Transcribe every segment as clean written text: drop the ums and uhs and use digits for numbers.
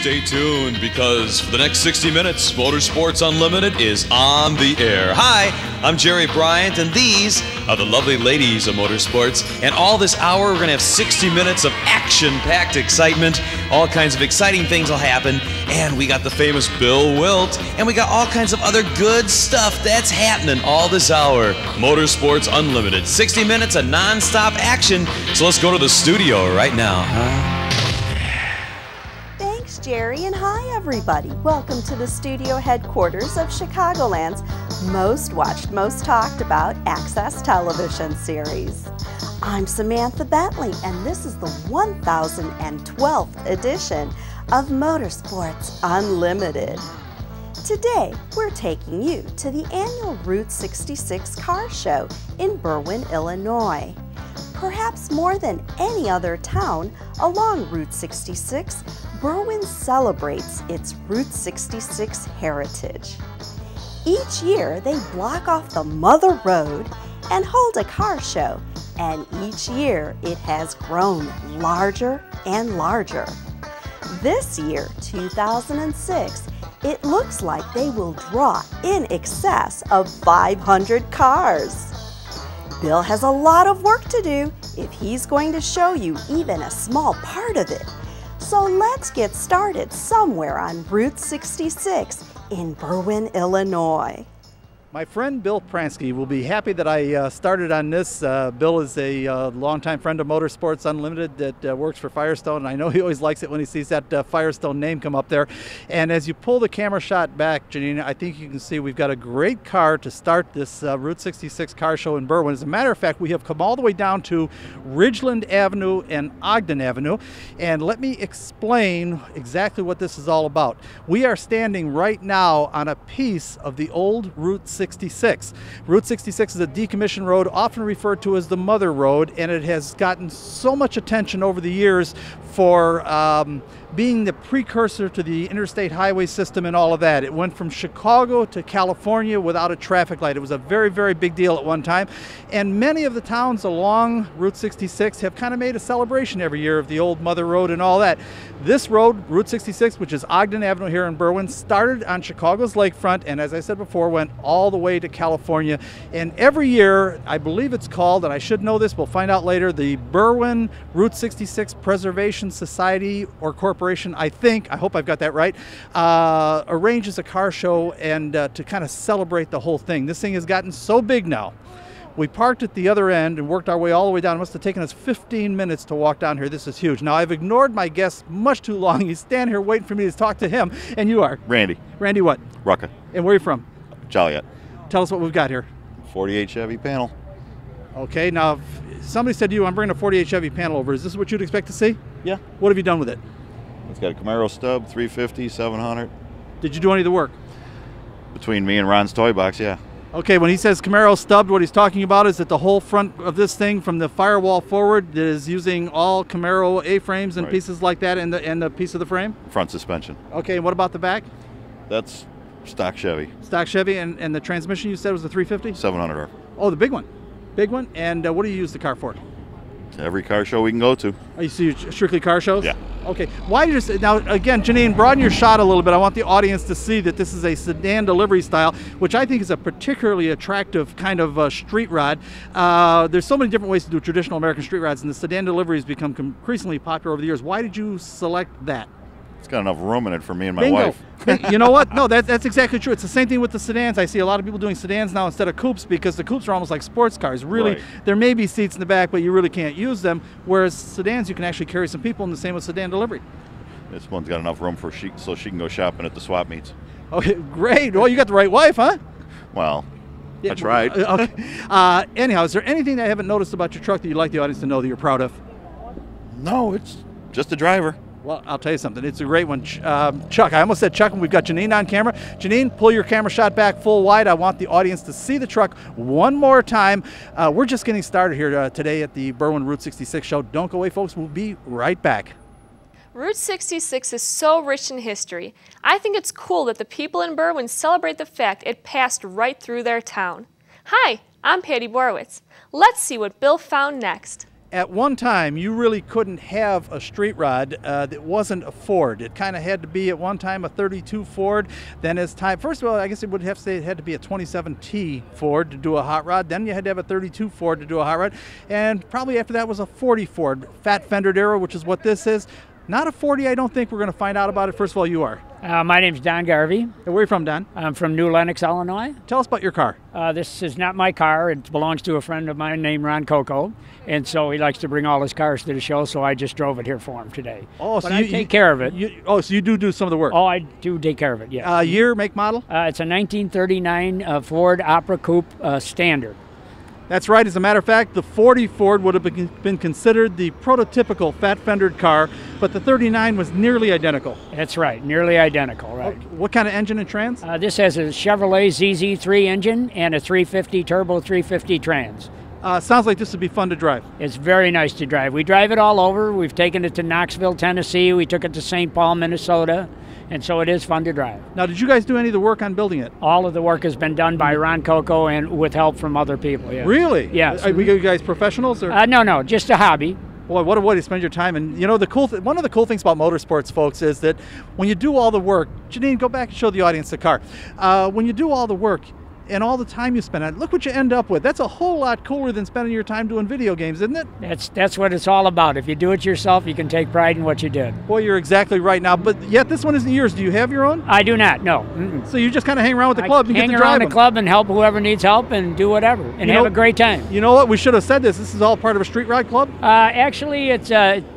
stay tuned because for the next 60 minutes, Motorsports Unlimited is on the air. Hi, I'm Jerry Bryant, and these are the lovely ladies of motorsports. And all this hour, we're going to have 60 minutes of action-packed excitement. All kinds of exciting things will happen. And we got the famous Bill Wildt, and we got all kinds of other good stuff that's happening all this hour. Motorsports Unlimited, 60 minutes of non-stop action. So let's go to the studio right now, huh? Thanks, Jerry, and hi, everybody. Welcome to the studio headquarters of Chicagoland's most watched, most talked about Access television series. I'm Samantha Bentley, and this is the 1012th edition of Motorsports Unlimited. Today, we're taking you to the annual Route 66 car show in Berwyn, Illinois. Perhaps more than any other town along Route 66, Berwyn celebrates its Route 66 heritage. Each year, they block off the Mother Road and hold a car show, and each year it has grown larger and larger. This year, 2006, it looks like they will draw in excess of 500 cars. Bill has a lot of work to do if he's going to show you even a small part of it. So let's get started somewhere on Route 66 in Berwyn, Illinois. My friend Bill Pransky will be happy that I started on this. Bill is a longtime friend of Motorsports Unlimited that works for Firestone, and I know he always likes it when he sees that Firestone name come up there. And as you pull the camera shot back, Jeannine, I think you can see we've got a great car to start this Route 66 car show in Berwyn. As a matter of fact, we have come all the way down to Ridgeland Avenue and Ogden Avenue. And let me explain exactly what this is all about. We are standing right now on a piece of the old Route 66. Route 66 is a decommissioned road, often referred to as the Mother Road, and it has gotten so much attention over the years for being the precursor to the interstate highway system and all of that. It went from Chicago to California without a traffic light. It was a very, very big deal at one time. And many of the towns along Route 66 have kind of made a celebration every year of the old Mother Road and all that. This road, Route 66, which is Ogden Avenue here in Berwyn, started on Chicago's lakefront and, as I said before, went all the way to California. And every year, I believe it's called, and I should know this, we'll find out later, the Berwyn Route 66 Preservation Society or Corporation, I hope I've got that right, arranges a car show and to kind of celebrate the whole thing. This thing has gotten so big now. We parked at the other end and worked our way all the way down. It must have taken us 15 minutes to walk down here. This is huge. Now, I've ignored my guest much too long. He's standing here waiting for me to talk to him. And you are? Randy. Randy what? Rucka. And where are you from? Joliet. Tell us what we've got here. 48 Chevy panel. Okay, now, if somebody said to you, I'm bringing a 48 Chevy panel over, is this what you'd expect to see? Yeah. What have you done with it? It's got a Camaro stub, 350, 700. Did you do any of the work? Between me and Ron's Toy Box, yeah. Okay, when he says Camaro stubbed, what he's talking about is that the whole front of this thing from the firewall forward is using all Camaro A-frames and pieces like that and the piece of the frame? Front suspension. Okay, and what about the back? That's stock Chevy. Stock Chevy, and the transmission you said was the 350? 700R. Oh, the big one. Big one. And what do you use the car for? Every car show we can go to. Oh, you see strictly car shows? Yeah. Okay. Why did you now again, Jeannine, broaden your shot a little bit. I want the audience to see that this is a sedan delivery style, which I think is a particularly attractive kind of street rod. There's so many different ways to do traditional American street rods, and the sedan delivery has become increasingly popular over the years. Why did you select that? It's got enough room in it for me and my Bingo. wife. You know what? No, that's exactly true. It's the same thing with the sedans. I see a lot of people doing sedans now instead of coupes because the coupes are almost like sports cars. Really, there may be seats in the back, but you really can't use them. Whereas sedans, you can actually carry some people, and the same with sedan delivery. This one's got enough room for so she can go shopping at the swap meets. Okay, great. Well, you got the right wife, huh? Well, yeah, I tried. Okay. Anyhow, is there anything that I haven't noticed about your truck that you'd like the audience to know that you're proud of? No, it's just a driver. Well, I'll tell you something. It's a great one. Chuck, I almost said Chuck when we've got Jeannine on camera. Jeannine, pull your camera shot back full wide. I want the audience to see the truck one more time. We're just getting started here today at the Berwyn Route 66 show. Don't go away, folks. We'll be right back. Route 66 is so rich in history. I think it's cool that the people in Berwyn celebrate the fact it passed right through their town. Hi, I'm Patty Borowitz. Let's see what Bill found next. At one time, you really couldn't have a street rod that wasn't a Ford. It kind of had to be at one time a 32 Ford. Then as time, first of all, I guess it would have to say it had to be a 27T Ford to do a hot rod. Then you had to have a 32 Ford to do a hot rod. And probably after that was a 40 Ford, fat fendered era, which is what this is. Not a 40, I don't think. We're going to find out about it. First of all, you are. My name's Don Garvey. And where are you from, Don? I'm from New Lenox, Illinois. Tell us about your car. This is not my car. It belongs to a friend of mine named Ron Coco. And so he likes to bring all his cars to the show, so I just drove it here for him today. Oh, so I take care of it. So you do some of the work? Oh, I do take care of it, yeah. Year, make, model? It's a 1939 Ford Opera Coupe Standard. That's right. As a matter of fact, the 40 Ford would have been considered the prototypical fat-fendered car, but the 39 was nearly identical. That's right, nearly identical, right. What kind of engine and trans? This has a Chevrolet ZZ3 engine and a 350 turbo 350 trans. Sounds like this would be fun to drive. It's very nice to drive. We drive it all over. We've taken it to Knoxville, Tennessee. We took it to St. Paul, Minnesota. And so it is fun to drive. Now, did you guys do any of the work on building it? All of the work has been done by Ron Coco and with help from other people, yes. Really? Yes. Are you guys professionals? Or? No, just a hobby. Boy, what a way to spend your time. And you know, one of the cool things about motorsports, folks, is that when you do all the work, Jeannine, go back and show the audience the car. When you do all the work, and all the time you spend on it, look what you end up with. That's a whole lot cooler than spending your time doing video games, isn't it? That's what it's all about. If you do it yourself, you can take pride in what you did. Boy, you're exactly right now. But yet this one isn't yours. Do you have your own? I do not, no. Mm-mm. So you just kind of hang around with the club and get to drive around them. the club and help whoever needs help and do whatever and have a great time. You know what? We should have said this. This is all part of a street ride club? Actually, it's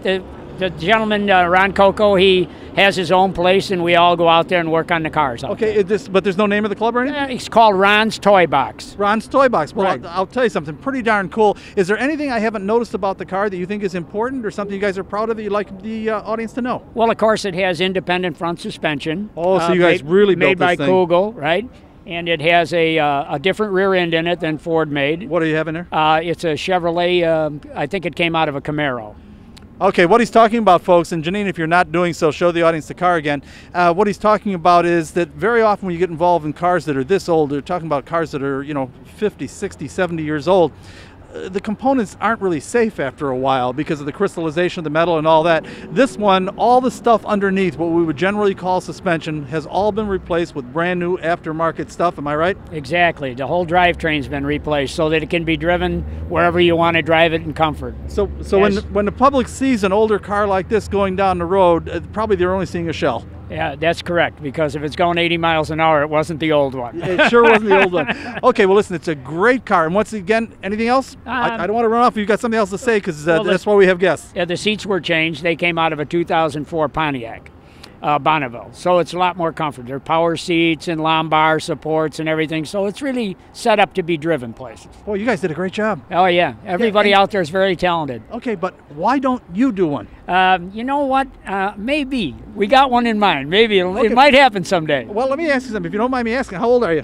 the gentleman, Ron Coco, he has his own place, and we all go out there and work on the cars. Okay, but there's no name of the club or anything? It's called Ron's Toy Box. Ron's Toy Box. Well, right. I'll tell you something pretty darn cool. Is there anything I haven't noticed about the car that you think is important or something you guys are proud of that you'd like the audience to know? Well, of course, it has independent front suspension. Oh, so you guys really built this thing. Made by Kugel, right? And it has a different rear end in it than Ford made. What do you have in there? It's a Chevrolet. I think it came out of a Camaro. Okay, what he's talking about, folks, and Jeannine, if you're not doing so, show the audience the car again. What he's talking about is that very often when you get involved in cars that are this old, they're talking about cars that are, 50, 60, 70 years old. The components aren't really safe after a while because of the crystallization of the metal and all that. This one, all the stuff underneath, what we would generally call suspension, has all been replaced with brand new aftermarket stuff. Am I right? Exactly. The whole drivetrain's been replaced so that it can be driven wherever you want to drive it in comfort. So when the public sees an older car like this going down the road, probably they're only seeing a shell. Yeah, that's correct, because if it's going 80 miles an hour, it wasn't the old one. It sure wasn't the old one. Okay, well, listen, it's a great car. And once again, anything else? I don't want to run off if you've got something else to say, because that's why we have guests. Yeah, the seats were changed. They came out of a 2004 Pontiac. Bonneville. So it's a lot more comfort. There are power seats and lumbar supports and everything. So it's really set up to be driven places. Boy, you guys did a great job. Oh, yeah. Everybody out there is very talented. Okay, but why don't you do one? You know what? Maybe. We got one in mind. Maybe it might happen someday. Well, let me ask you something. If you don't mind me asking, how old are you?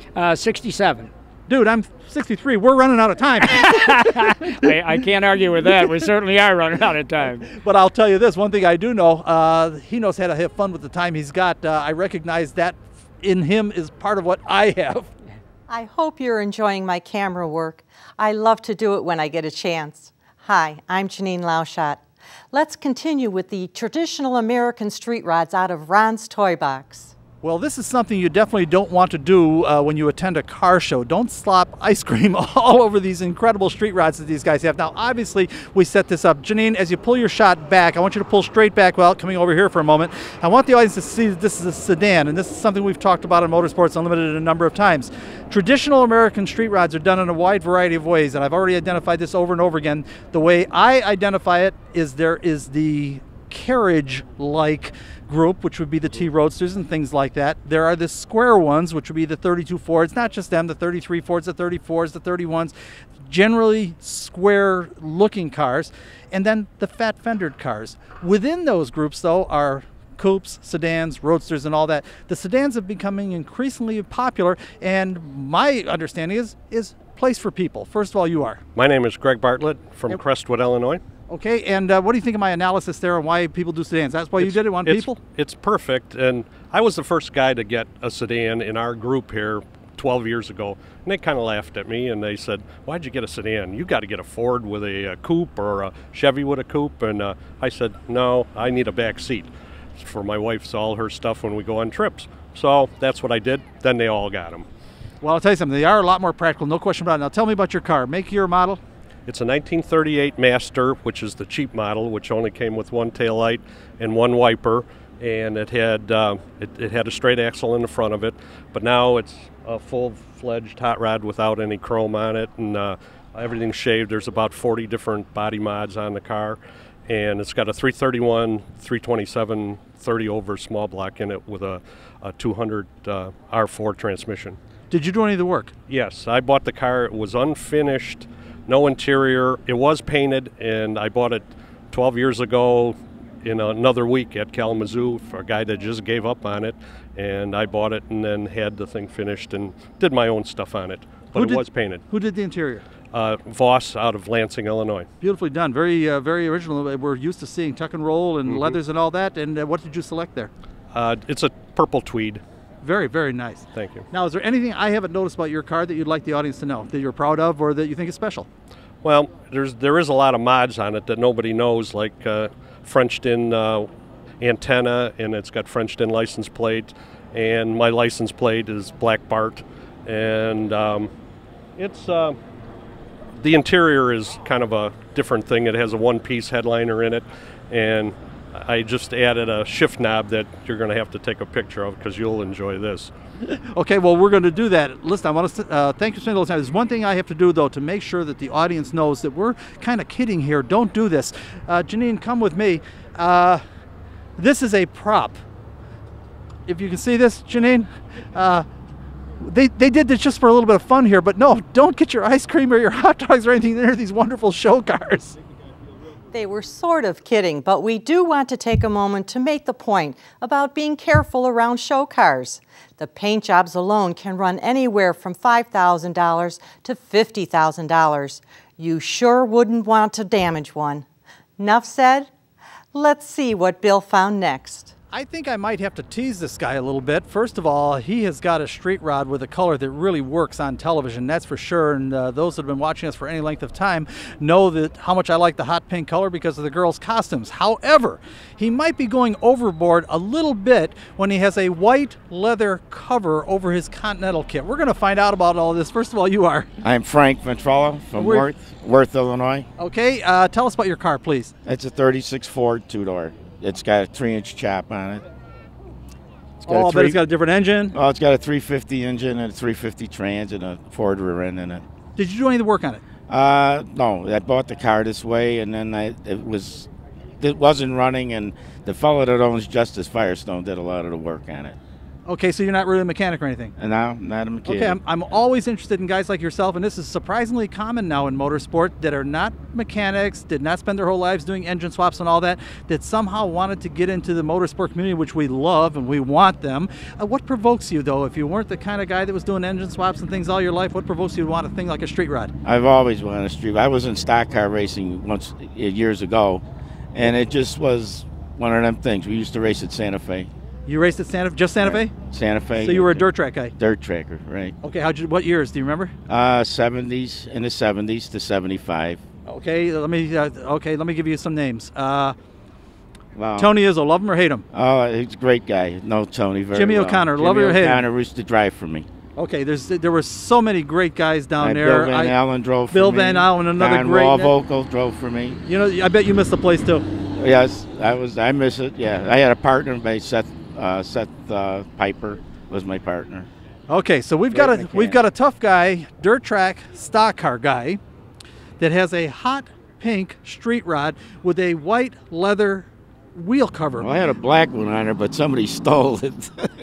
67. Dude, I'm 63. We're running out of time. I can't argue with that. We certainly are running out of time. But I'll tell you this. One thing I do know, he knows how to have fun with the time he's got. I recognize that in him is part of what I have. I hope you're enjoying my camera work. I love to do it when I get a chance. Hi, I'm Jeannine Laushot. Let's continue with the traditional American street rods out of Ron's Toy Box. Well, this is something you definitely don't want to do when you attend a car show. Don't slop ice cream all over these incredible street rods that these guys have. Now, obviously, we set this up. Jeannine, as you pull your shot back, I want you to pull straight back without coming over here for a moment. I want the audience to see that this is a sedan, and this is something we've talked about on Motorsports Unlimited a number of times. Traditional American street rods are done in a wide variety of ways, and I've already identified this over and over again. The way I identify it is there is the carriage-like group, which would be the T-Roadsters and things like that. There are the square ones, which would be the 32 Fords, not just them, the 33 Fords, the 34s, the 31s, generally square-looking cars, and then the fat-fendered cars. Within those groups, though, are coupes, sedans, roadsters, and all that. The sedans are becoming increasingly popular, and my understanding is place for people. First of all, you are. My name is Greg Bartlett from Crestwood, Illinois. Okay, and what do you think of my analysis there on why people do sedans? That's why you did it on people? It's perfect, and I was the first guy to get a sedan in our group here 12 years ago, and they kind of laughed at me, and they said, "Why'd you get a sedan? You got to get a Ford with a coupe or a Chevy with a coupe." And I said, "No, I need a back seat for my wife's all her stuff when we go on trips." So that's what I did. Then they all got them. Well, I'll tell you something. They are a lot more practical, no question about it. Now, tell me about your car. Make, year, model. It's a 1938 Master, which is the cheap model, which only came with one taillight and one wiper, and it had a straight axle in the front of it. But now it's a full-fledged hot rod without any chrome on it, and everything's shaved. There's about 40 different body mods on the car, and it's got a 331, 327, 30 over small block in it with a 200 R4 transmission. Did you do any of the work? Yes, I bought the car. It was unfinished, no interior. It was painted, and I bought it 12 years ago in another week at Kalamazoo for a guy that just gave up on it. And I bought it and then had the thing finished and did my own stuff on it. But it was painted. Who did the interior? Voss out of Lansing, Illinois. Beautifully done. Very, very original. We're used to seeing tuck and roll and leathers and all that. And what did you select there? It's a purple tweed. Very, very nice. Thank you. Now, is there anything I haven't noticed about your car that you'd like the audience to know, that you're proud of or that you think is special? Well, there is a lot of mods on it that nobody knows, like Frenched-in antenna, and it's got Frenched-in license plate, and my license plate is Black Bart, and it's the interior is kind of a different thing. It has a one-piece headliner in it, and I just added a shift knob that you're going to have to take a picture of because you'll enjoy this. Okay, well, we're going to do that. Listen, I want to thank you for spending a little time. There's one thing I have to do, though, to make sure that the audience knows that we're kind of kidding here. Don't do this. Jeannine, come with me. This is a prop. If you can see this, Jeannine, they did this just for a little bit of fun here, but no, don't get your ice cream or your hot dogs or anything near these wonderful show cars. They were sort of kidding, but we do want to take a moment to make the point about being careful around show cars. The paint jobs alone can run anywhere from $5,000 to $50,000. You sure wouldn't want to damage one. Enough said? Let's see what Bill found next. I think I might have to tease this guy a little bit. First of all, he has got a street rod with a color that really works on television, that's for sure. And those that have been watching us for any length of time know that how much I like the hot pink color because of the girls' costumes. However, he might be going overboard a little bit when he has a white leather cover over his Continental kit. We're going to find out about all this. First of all, you are? I'm Frank Ventrola from Worth, Illinois. Okay, tell us about your car, please. It's a 36 Ford two-door. It's got a 3-inch chop on it. But it's got a different engine? Oh, it's got a 350 engine and a 350 trans and a Ford rear end in it. Did you do any of the work on it? No, I bought the car this way, and then it wasn't running, and the fellow that owns Justice Firestone did a lot of the work on it. Okay, so you're not really a mechanic or anything? No, not a mechanic. Okay, I'm always interested in guys like yourself, and this is surprisingly common now in motorsport, that are not mechanics, did not spend their whole lives doing engine swaps and all that, that somehow wanted to get into the motorsport community, which we love and we want them. What provokes you, though? If you weren't the kind of guy that was doing engine swaps and things all your life, what provokes you to want a thing like a street rod? I've always wanted a street rod. I was in stock car racing years ago, and it just was one of them things. We used to race at Santa Fe. You raced at Santa Fe? Santa Fe. So you were a dirt track guy? Dirt tracker, right. Okay, what years, do you remember? 70s, in the 70s to 75. Okay, let me give you some names. Wow. Tony Izzo, love him or hate him? Oh, he's a great guy. Know Tony very Jimmy well. O'Connor, love him or hate him? O'Connor used to drive for me. Okay, there were so many great guys down there. Bill Van Allen drove for me. Bill Van Allen, another Don great. Vocal drove for me. You know, I bet you missed the place too. Yes, I miss it. Yeah, I had a partner by Seth Piper was my partner. Okay, so we've got a tough guy, dirt track stock car guy, that has a hot pink street rod with a white leather wheel cover. Well, I had a black one on there, but somebody stole it.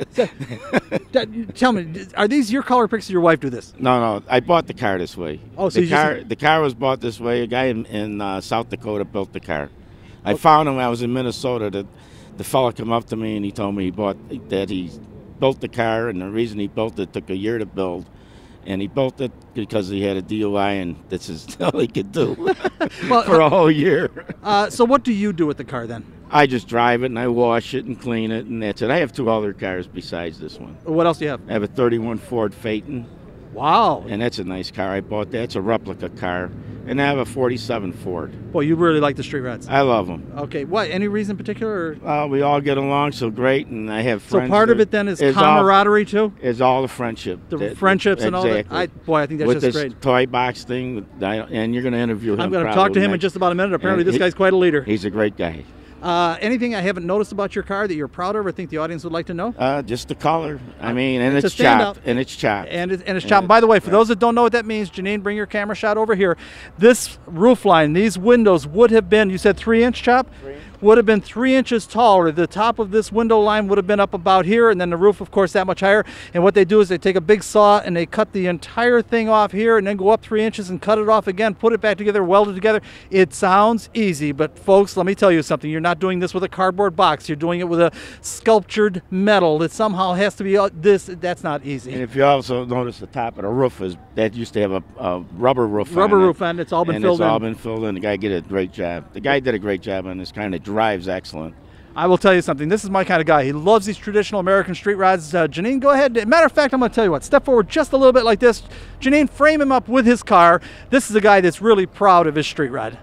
Tell me, are these your color picks or your wife do this? No, I bought the car this way. Oh, so the car was bought this way. A guy in South Dakota built the car. I found him when I was in Minnesota. The fella come up to me and he told me he built the car, and the reason he built it took a year to build. And he built it because he had a DUI, and this is all he could do for a whole year. So what do you do with the car then? I just drive it and I wash it and clean it, and that's it. I have 2 other cars besides this one. What else do you have? I have a 31 Ford Phaeton. Wow. And that's a nice car. I bought that. It's a replica car. And I have a 47 Ford. Boy, you really like the street rods. I love them. Okay. What? Any reason in particular? Or? We all get along so great, and I have friends. So part of it then is camaraderie too? Is all the friendship. Friendships and all that. Boy, I think that's with just this great. Toy box thing, and you're going to interview him. I'm going to talk to him in just about a minute. Apparently this guy's quite a leader. He's a great guy. Anything I haven't noticed about your car that you're proud of or think the audience would like to know? Just the color. I mean, and it's it's chopped. And it's chopped. And it's chopped. By the way, for those that don't know what that means, Jeannine, bring your camera shot over here. This roof line, these windows would have been, you said 3-inch chop? Would have been 3 inches taller. The top of this window line would have been up about here, and then the roof, of course, that much higher. And what they do is they take a big saw and they cut the entire thing off here and then go up 3 inches and cut it off again, put it back together, weld it together. It sounds easy, but folks, let me tell you something. You're not doing this with a cardboard box. You're doing it with a sculptured metal that somehow has to be this. That's not easy. And if you also notice, the top of the roof that used to have a rubber roof. Rubber roof on it. It's all been filled in. It's all been filled in. The guy did a great job. The guy did a great job on this kind of drives excellent. I will tell you something. This is my kind of guy. He loves these traditional American street rods. Jeannine, go ahead. Matter of fact, I'm going to tell you what. Step forward just a little bit like this. Jeannine, frame him up with his car. This is a guy that's really proud of his street rod.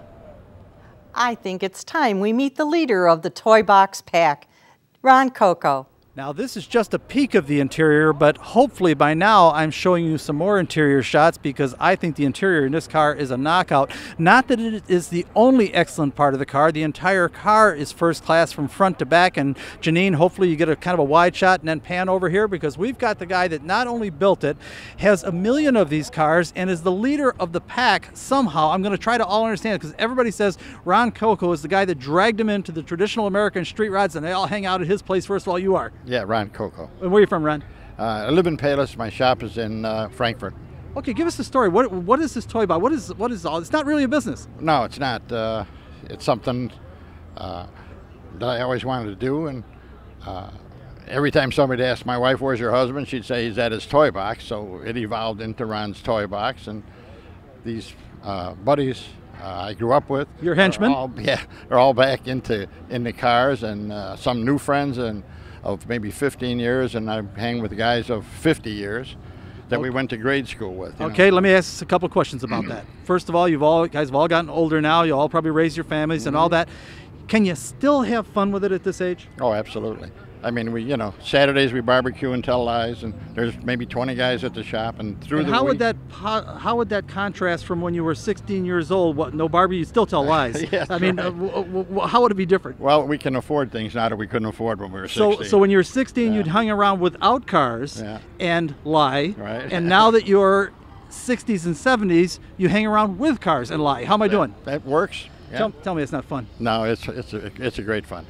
I think it's time we meet the leader of the Toy Box Pack, Ron Coco. Now this is just a peek of the interior, but hopefully by now I'm showing you some more interior shots because I think the interior in this car is a knockout. Not that it is the only excellent part of the car. The entire car is first class from front to back, and Jeannine, hopefully you get a kind of a wide shot and then pan over here because we've got the guy that not only built it, has 1 million of these cars, and is the leader of the pack somehow. I'm going to try to all understand it because everybody says Ron Coco is the guy that dragged them into the traditional American street rods, and they all hang out at his place. First of all, you are. Yeah, Ron Coco. And where are you from, Ron? I live in Palos. My shop is in Frankfurt. Okay, give us the story. What is this toy about? What is all? It's not really a business. No, it's not. It's something that I always wanted to do, and every time somebody asked my wife, "Where's your husband?" she'd say he's at his toy box. So it evolved into Ron's Toy Box, and these buddies I grew up with. Your henchmen? They're all back into cars, and some new friends and of maybe 15 years, and I hang with guys of 50 years that we went to grade school with. Okay, let me ask a couple of questions about that. First of all, guys have all gotten older now. You all probably raised your families and all that. Can you still have fun with it at this age? Oh, absolutely. I mean, Saturdays we barbecue and tell lies, and there's maybe 20 guys at the shop, and through the week. How would that contrast from when you were 16 years old? What, no barbecue, you still tell lies. Yes, I mean, how would it be different? Well, we can afford things now that we couldn't afford when we were 16. So when you were 16, you'd hung around without cars and lie, right? And now that you're 60s and 70s, you hang around with cars and lie. How am I doing? That works. Yeah. Tell me it's not fun. No, it's a great fun.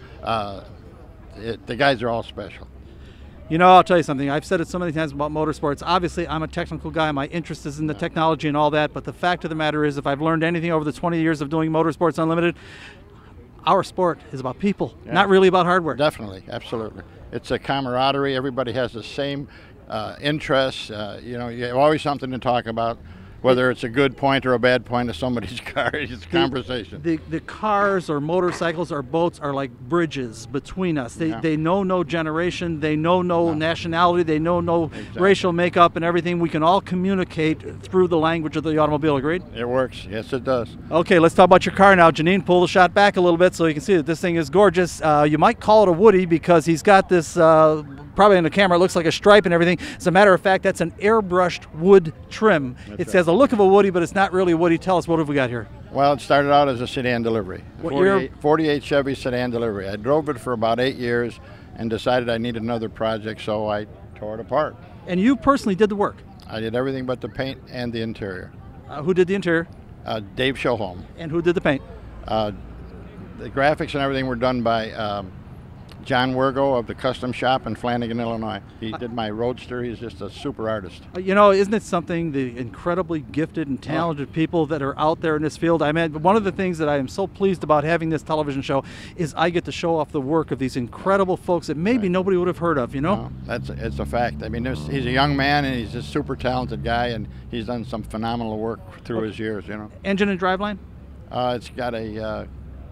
The guys are all special. You know, I'll tell you something. I've said it so many times about motorsports. Obviously, I'm a technical guy. My interest is in the technology and all that. But the fact of the matter is, if I've learned anything over the 20 years of doing Motorsports Unlimited, our sport is about people, not really about hardware. Definitely, absolutely. It's a camaraderie. Everybody has the same interests. You have always something to talk about. Whether it's a good point or a bad point of somebody's car, it's conversation. The cars or motorcycles or boats are like bridges between us. They know no generation, they know no nationality, they know no racial makeup and everything. We can all communicate through the language of the automobile, agreed? It works, yes it does. Okay, let's talk about your car now. Jeannine, pull the shot back a little bit so you can see that this thing is gorgeous. You might call it a Woody because he's got this, probably in the camera, it looks like a stripe and everything. As a matter of fact, that's an airbrushed wood trim. It says a look of a Woody, but it's not really a Woody. Tell us, what have we got here? Well, it started out as a sedan delivery. What year? 48 Chevy sedan delivery. I drove it for about 8 years and decided I needed another project, so I tore it apart. And you personally did the work? I did everything but the paint and the interior. Who did the interior? Dave Showholm. And who did the paint? The graphics and everything were done by John Wergo of the Custom Shop in Flanagan, Illinois. He did my Roadster. He's just a super artist. You know, isn't it something, the incredibly gifted and talented people that are out there in this field? I mean, one of the things that I am so pleased about having this television show is I get to show off the work of these incredible folks that maybe nobody would have heard of, you know? No, it's a fact. I mean, he's a young man, and he's a super talented guy, and he's done some phenomenal work through his years, you know. Engine and driveline? It's got a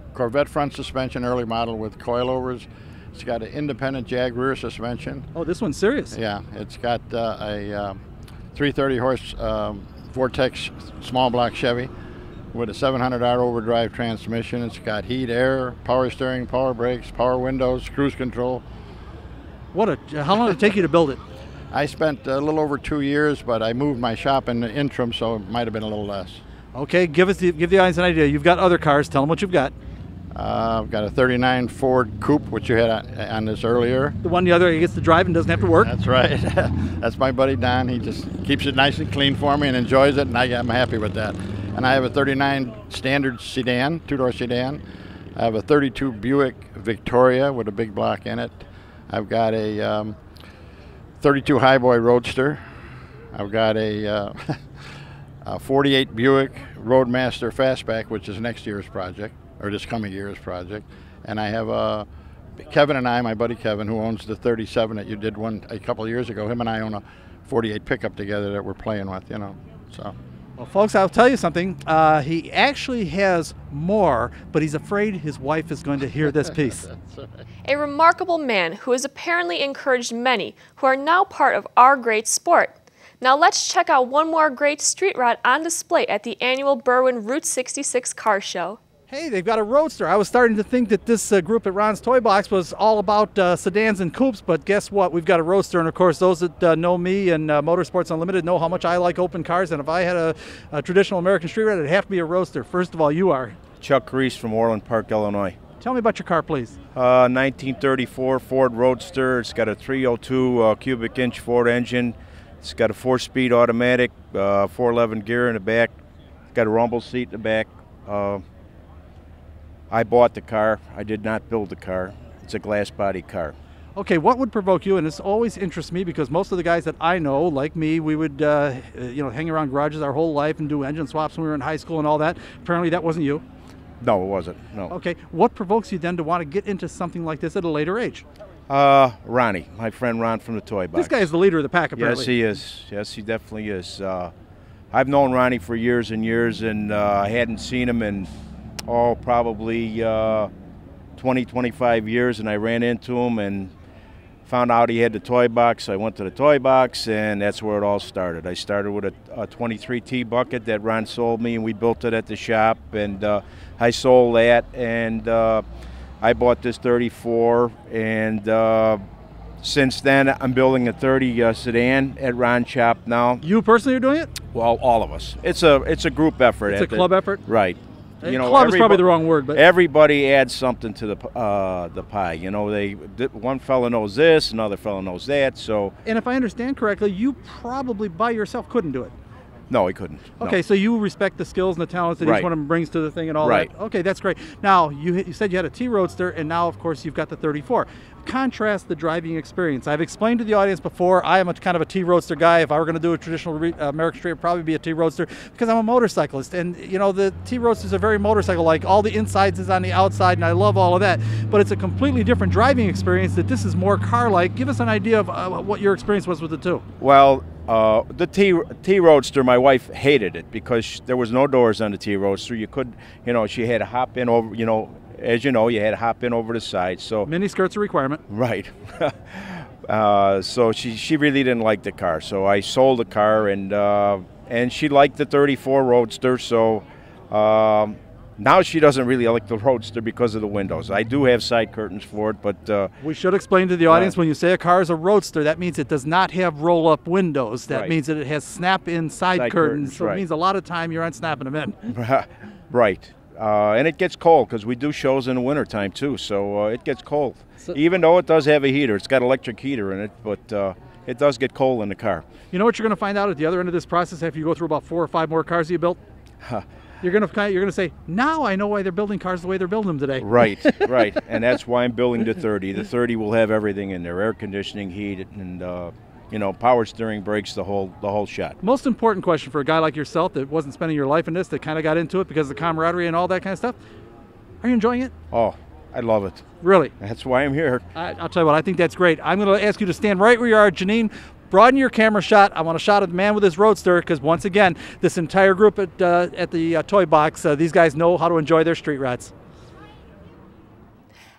Corvette front suspension, early model with coilovers. It's got an independent jag rear suspension. Oh, this one's serious. Yeah, it's got a 330 horse Vortex small block Chevy with a 700R overdrive transmission. It's got heat, air, power steering, power brakes, power windows, cruise control. How long did it take you to build it? I spent a little over 2 years, but I moved my shop in the interim, so it might have been a little less. Okay, give the audience an idea. You've got other cars. Tell them what you've got. I've got a 39 Ford Coupe, which you had on this earlier. The one the other gets to drive and doesn't have to work? That's right. That's my buddy Don. He just keeps it nice and clean for me and enjoys it, and I'm happy with that. And I have a 39 standard sedan, two-door sedan. I have a 32 Buick Victoria with a big block in it. I've got a 32 Highboy Roadster. I've got a 48 Buick Roadmaster Fastback, which is next year's project, or this coming year's project. And I have Kevin and I, my buddy Kevin, who owns the 37 that you did a couple of years ago. Him and I own a 48 pickup together that we're playing with, so. Well, folks, I'll tell you something. He actually has more, but he's afraid his wife is going to hear this piece. A remarkable man who has apparently encouraged many who are now part of our great sport. Now let's check out one more great street rod on display at the annual Berwyn Rt 66 car show. Hey, they've got a Roadster. I was starting to think that this group at Ron's Toy Box was all about sedans and coupes, but guess what? We've got a Roadster, and of course, those that know me and Motorsports Unlimited know how much I like open cars, and if I had a traditional American street rod, it'd have to be a Roadster. First of all, you are? Chuck Reese from Orland Park, Illinois. Tell me about your car, please. 1934 Ford Roadster. It's got a 302 cubic inch Ford engine. It's got a 4-speed automatic, 411 gear in the back. It's got a rumble seat in the back. I bought the car. I did not build the car. It's a glass body car. Okay, what would provoke you? And this always interests me because most of the guys that I know, like me, we would hang around garages our whole life and do engine swaps when we were in high school and all that. Apparently that wasn't you. No, it wasn't. No. Okay, what provokes you then to want to get into something like this at a later age? Ronnie, my friend Ron from the Toy Box. This guy is the leader of the pack, apparently. Yes, he is. Yes, he definitely is. I've known Ronnie for years and years, and I hadn't seen him in probably 20, 25 years, and I ran into him and found out he had the Toy Box. I went to the Toy Box, and that's where it all started. I started with a 23T bucket that Ron sold me, and we built it at the shop, and I sold that, and I bought this 34, and since then I'm building a 30 sedan at Ron's shop now. You personally are doing it? Well, all of us. It's a group effort. It's a club effort? Right. Club is probably the wrong word, but everybody adds something to the pie. One fella knows this, another fella knows that. So. And if I understand correctly, you probably by yourself couldn't do it. No, he couldn't. Okay, no. So you respect the skills and the talents that right. each one of them brings to the thing and all right. that. Okay, that's great. Now, you said you had a T Roadster, and now, of course, you've got the 34. Contrast the driving experience. I've explained to the audience before, I am a kind of a T Roadster guy. If I were going to do a traditional American street, it would probably be a T Roadster because I'm a motorcyclist. And, the T Roadsters are very motorcycle-like. All the insides is on the outside, and I love all of that. But it's a completely different driving experience that this is more car-like. Give us an idea of what your experience was with the two. Well, the T Roadster, my wife hated it because there was no doors on the T Roadster. You could, she had to hop in over, as you know, you had to hop in over the side. So mini skirt's a requirement. Right. So she really didn't like the car. So I sold the car, and she liked the 34 Roadster. So now she doesn't really like the Roadster because of the windows. I do have side curtains for it, but we should explain to the audience when you say a car is a Roadster, that means it does not have roll-up windows. That right. means that it has snap-in side curtains. So right. It means a lot of time you aren't snapping them in. Right. And it gets cold because we do shows in the wintertime too, so it gets cold. Even though it does have a heater, it's got electric heater in it, but it does get cold in the car. You know what you're going to find out at the other end of this process after you go through about 4 or 5 more cars you built? You're going to say, now I know why they're building cars the way they're building them today. Right, right, and that's why I'm building the 30. The 30 will have everything in there: air conditioning, heat, and power steering, brakes, the whole shot. Most important question for a guy like yourself that wasn't spending your life in this, that kind of got into it because of the camaraderie and all that kind of stuff. Are you enjoying it? Oh, I love it. Really? That's why I'm here. I'll tell you what, I think that's great. I'm going to ask you to stand right where you are, Jeannine. Broaden your camera shot. I want a shot of the man with his Roadster because, once again, this entire group at the Toy Box, these guys know how to enjoy their street rods.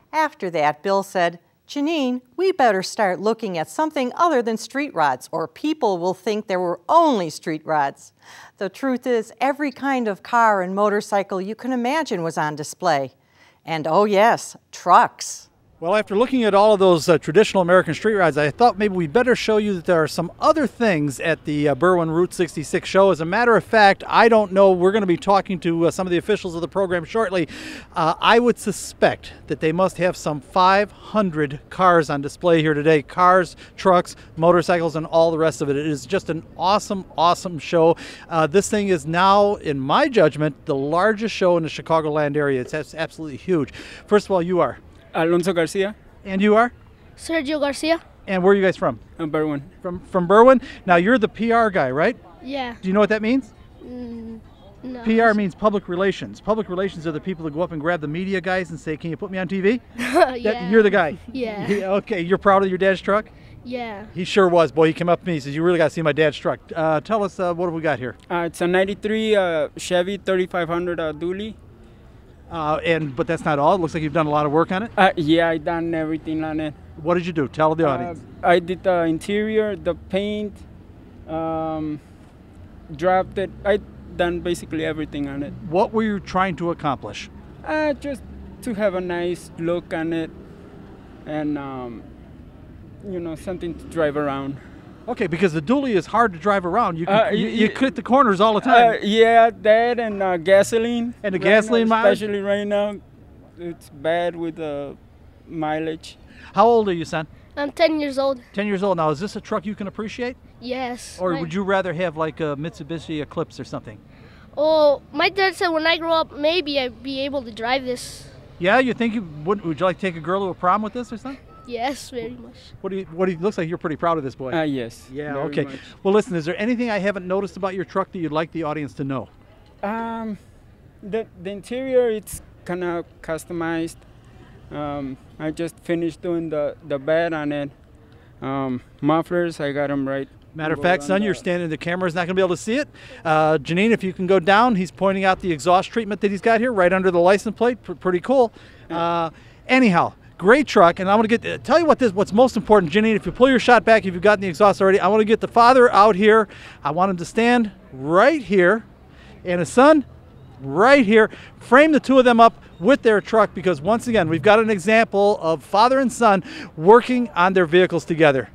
After that, Bill said, Jeannine, we better start looking at something other than street rods, or people will think there were only street rods. The truth is, every kind of car and motorcycle you can imagine was on display. And oh yes, trucks. Well, after looking at all of those traditional American street rods, I thought maybe we better show you that there are some other things at the Berwyn Rt 66 show. As a matter of fact, I don't know, we're going to be talking to some of the officials of the program shortly. I would suspect that they must have some 500 cars on display here today. Cars, trucks, motorcycles, and all the rest of it. It is just an awesome, awesome show. This thing is now, in my judgment, the largest show in the Chicagoland area. It's absolutely huge. First of all, you are? Alonso Garcia. And you are? Sergio Garcia. And where are you guys from? Berwyn. From Berwyn? Now, you're the PR guy, right? Yeah. Do you know what that means? No. PR means public relations. Public relations are the people that go up and grab the media guys and say, can you put me on TV? Yeah. You're the guy? Yeah. Okay, you're proud of your dad's truck? Yeah. He sure was. Boy, he came up to me and says, you really got to see my dad's truck. Tell us, what have we got here? It's a 93 Chevy 3500 dually. But that's not all. It looks like you've done a lot of work on it. Yeah, I done everything on it. What did you do? Tell the audience. I did the interior, the paint, dropped it. I done basically everything on it. What were you trying to accomplish? Just to have a nice look on it, and you know, something to drive around. Okay, because the dually is hard to drive around. You hit the corners all the time. Yeah, that and gasoline. And the gasoline mileage? Especially right now, it's bad with the mileage. How old are you, son? I'm 10 years old. 10 years old. Now, is this a truck you can appreciate? Yes. Or would you rather have like a Mitsubishi Eclipse or something? Oh, my dad said when I grow up, maybe I'd be able to drive this. Yeah, you think would you like to take a girl to a prom with this or something? Yes, very much. What do you looks like you're pretty proud of this boy. Yes. Yeah, very okay. much. Well, listen, is there anything I haven't noticed about your truck that you'd like the audience to know? The interior, it's kind of customized. I just finished doing the bed on it. Mufflers, I got them right. Matter of fact, son, you're standing, the camera's not going to be able to see it. Jeannine, if you can go down, he's pointing out the exhaust treatment that he's got here right under the license plate. Pretty cool. Anyhow, great truck, and I'm going to tell you what's most important, Jeannine. If you pull your shot back, if you've gotten the exhaust already, I want to get the father out here. I want him to stand right here, and his son right here. Frame the two of them up with their truck, because once again, we've got an example of father and son working on their vehicles together.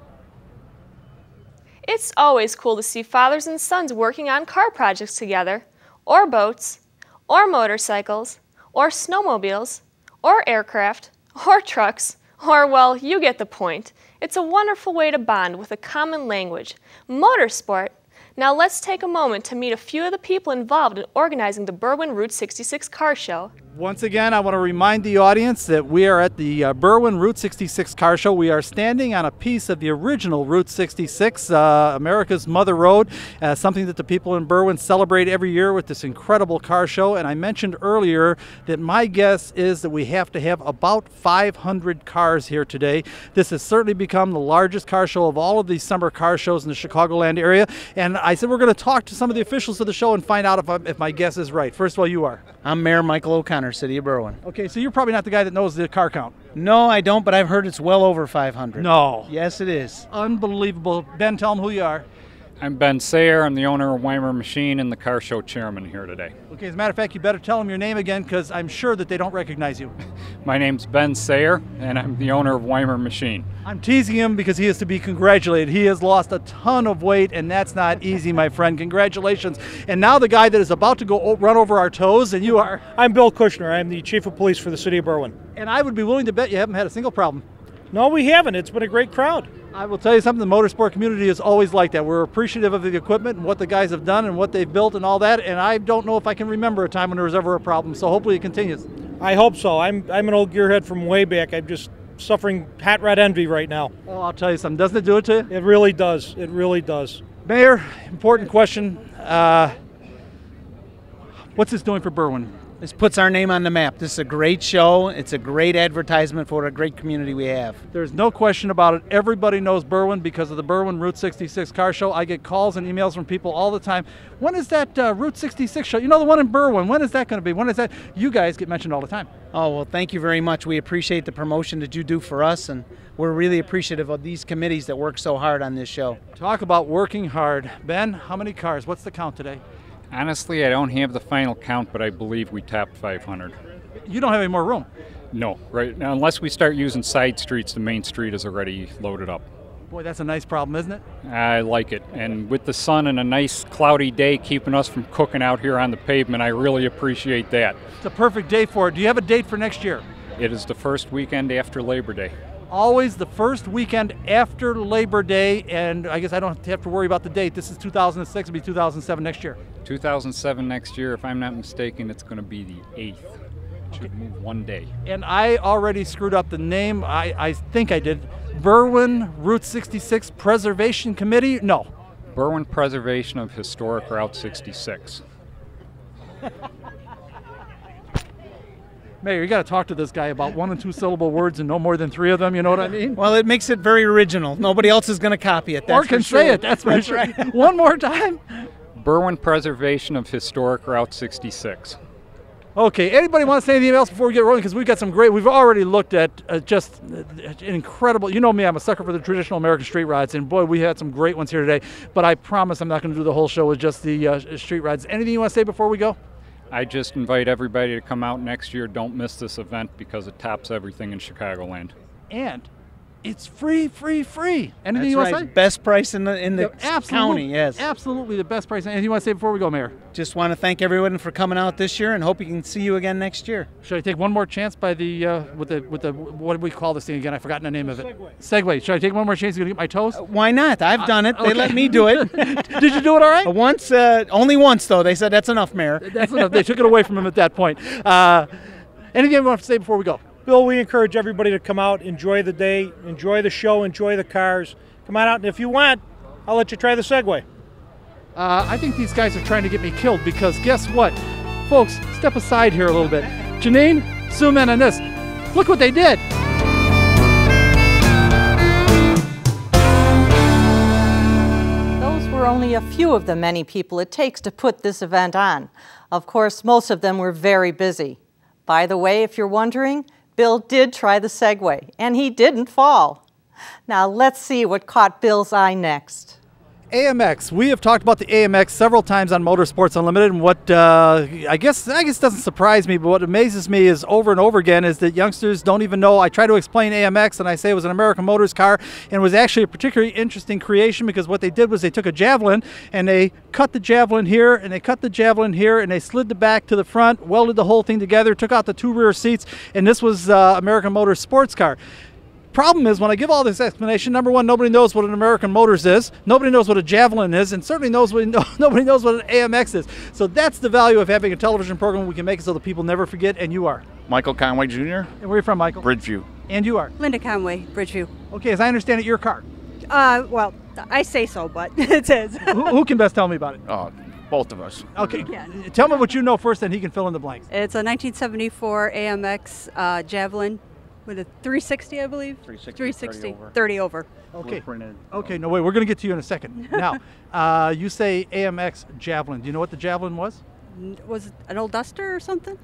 It's always cool to see fathers and sons working on car projects together, or boats, or motorcycles, or snowmobiles, or aircraft, or trucks, or, well, you get the point. It's a wonderful way to bond with a common language, motorsport. Now let's take a moment to meet a few of the people involved in organizing the Berwyn Rt 66 car show. Once again, I want to remind the audience that we are at the Berwyn Rt 66 car show. We are standing on a piece of the original Route 66, America's Mother Road, something that the people in Berwyn celebrate every year with this incredible car show. And I mentioned earlier that my guess is that we have to have about 500 cars here today. This has certainly become the largest car show of all of these summer car shows in the Chicagoland area. And I said we're going to talk to some of the officials of the show and find out if my guess is right. First of all, you are. I'm Mayor Michael O'Connor, City of Berwyn. Okay, so you're probably not the guy that knows the car count. No, I don't, but I've heard it's well over 500. No. Yes, it is. Unbelievable. Ben, tell them who you are. I'm Ben Sayer. I'm the owner of Weimer Machine and the car show chairman here today. Okay, as a matter of fact, you better tell them your name again, because I'm sure that they don't recognize you. My name's Ben Sayer, and I'm the owner of Weimer Machine. I'm teasing him because he is to be congratulated. He has lost a ton of weight, and that's not easy, my friend. Congratulations. And now the guy that is about to go run over our toes, and you are? I'm Bill Kushner. I'm the chief of police for the city of Berwyn. And I would be willing to bet you haven't had a single problem. No, we haven't. It's been a great crowd. I will tell you something, the motorsport community is always like that. We're appreciative of the equipment and what the guys have done and what they've built and all that, and I don't know if I can remember a time when there was ever a problem, so hopefully it continues. I hope so. I'm an old gearhead from way back. I'm just suffering hot rod envy right now. Oh, I'll tell you something. Doesn't it do it to you? It really does. It really does. Mayor, important question. What's this doing for Berwyn? This puts our name on the map. This is a great show. It's a great advertisement for what a great community we have. There's no question about it. Everybody knows Berwyn because of the Berwyn Route 66 car show. I get calls and emails from people all the time. When is that Route 66 show? You know, the one in Berwyn. When is that going to be? When is that? You guys get mentioned all the time. Oh, well, thank you very much. We appreciate the promotion that you do for us, and we're really appreciative of these committees that work so hard on this show. Talk about working hard. Ben, how many cars? What's the count today? Honestly, I don't have the final count, but I believe we tapped 500. You don't have any more room. No, right now, unless we start using side streets, the main street is already loaded up. Boy, that's a nice problem, isn't it? I like it. And with the sun and a nice cloudy day keeping us from cooking out here on the pavement, I really appreciate that. It's a perfect day for it. Do you have a date for next year? It is the first weekend after Labor Day. Always the first weekend after Labor Day, and I guess I don't have to worry about the date. This is 2006, it'll be 2007 next year. 2007 next year, if I'm not mistaken, it's going to be the 8th. Should move one day. And I already screwed up the name. I think I did. Berwyn Route 66 Preservation Committee? No. Berwyn Preservation of Historic Route 66. Mayor, you got to talk to this guy about 1 and 2 syllable words and no more than 3 of them. You know what I mean? Well, it makes it very original. Nobody else is going to copy it. Or can say it. That's for sure. Right. One more time. Berwyn Preservation of Historic Route 66. Okay, anybody want to say anything else before we get rolling? Because we've got some great, we've already looked at just incredible, you know me, I'm a sucker for the traditional American street rides, and boy, we had some great ones here today, but I promise I'm not going to do the whole show with just the street rides. Anything you want to say before we go? I just invite everybody to come out next year. Don't miss this event because it tops everything in Chicagoland. And it's free. Anything That's you want right. to say? Best price in the county, yes. Absolutely the best price. Anything you want to say before we go, Mayor? Just want to thank everyone for coming out this year and hope we can see you again next year. Should I take one more chance by the, with the what do we call this thing again? I've forgotten the name of it. Segway. Should I take one more chance to get my toes? Why not? I've done it. They okay. let me do it. Did you do it all right? Once, only once though. They said that's enough, Mayor. That's enough. They took it away from him at that point. Anything you want to say before we go? Bill, we encourage everybody to come out, enjoy the day, enjoy the show, enjoy the cars. Come on out, and if you want, I'll let you try the Segway. I think these guys are trying to get me killed because guess what? Folks, step aside here a little bit. Jeannine, zoom in on this. Look what they did. Those were only a few of the many people it takes to put this event on. Of course, most of them were very busy. By the way, if you're wondering, Bill did try the Segway, and he didn't fall. Now let's see what caught Bill's eye next. AMX. We have talked about the AMX several times on Motorsports Unlimited, and what I guess doesn't surprise me, but what amazes me is over and over again is that youngsters don't even know. I try to explain AMX, and I say it was an American Motors car, and it was actually a particularly interesting creation because what they did was they took a Javelin, and they cut the Javelin here, and they cut the Javelin here, and they slid the back to the front, welded the whole thing together, took out the 2 rear seats, and this was American Motors sports car. Problem is, when I give all this explanation, number one, nobody knows what an American Motors is, nobody knows what a Javelin is, and certainly nobody knows what an AMX is. So that's the value of having a television program. We can make it so that people never forget, and you are. Michael Conway Jr. And where are you from, Michael? Bridgeview. And you are? Linda Conway, Bridgeview. Okay, as I understand it, your car. Well, I say so, but it is. Who can best tell me about it? Both of us. Okay, tell me what you know first, and he can fill in the blanks. It's a 1974 AMX Javelin. With a 360, I believe? 360. 30 over. Okay. Okay, no, wait, we're going to get to you in a second. Now, you say AMX Javelin. Do you know what the Javelin was? Was it an old Duster or something?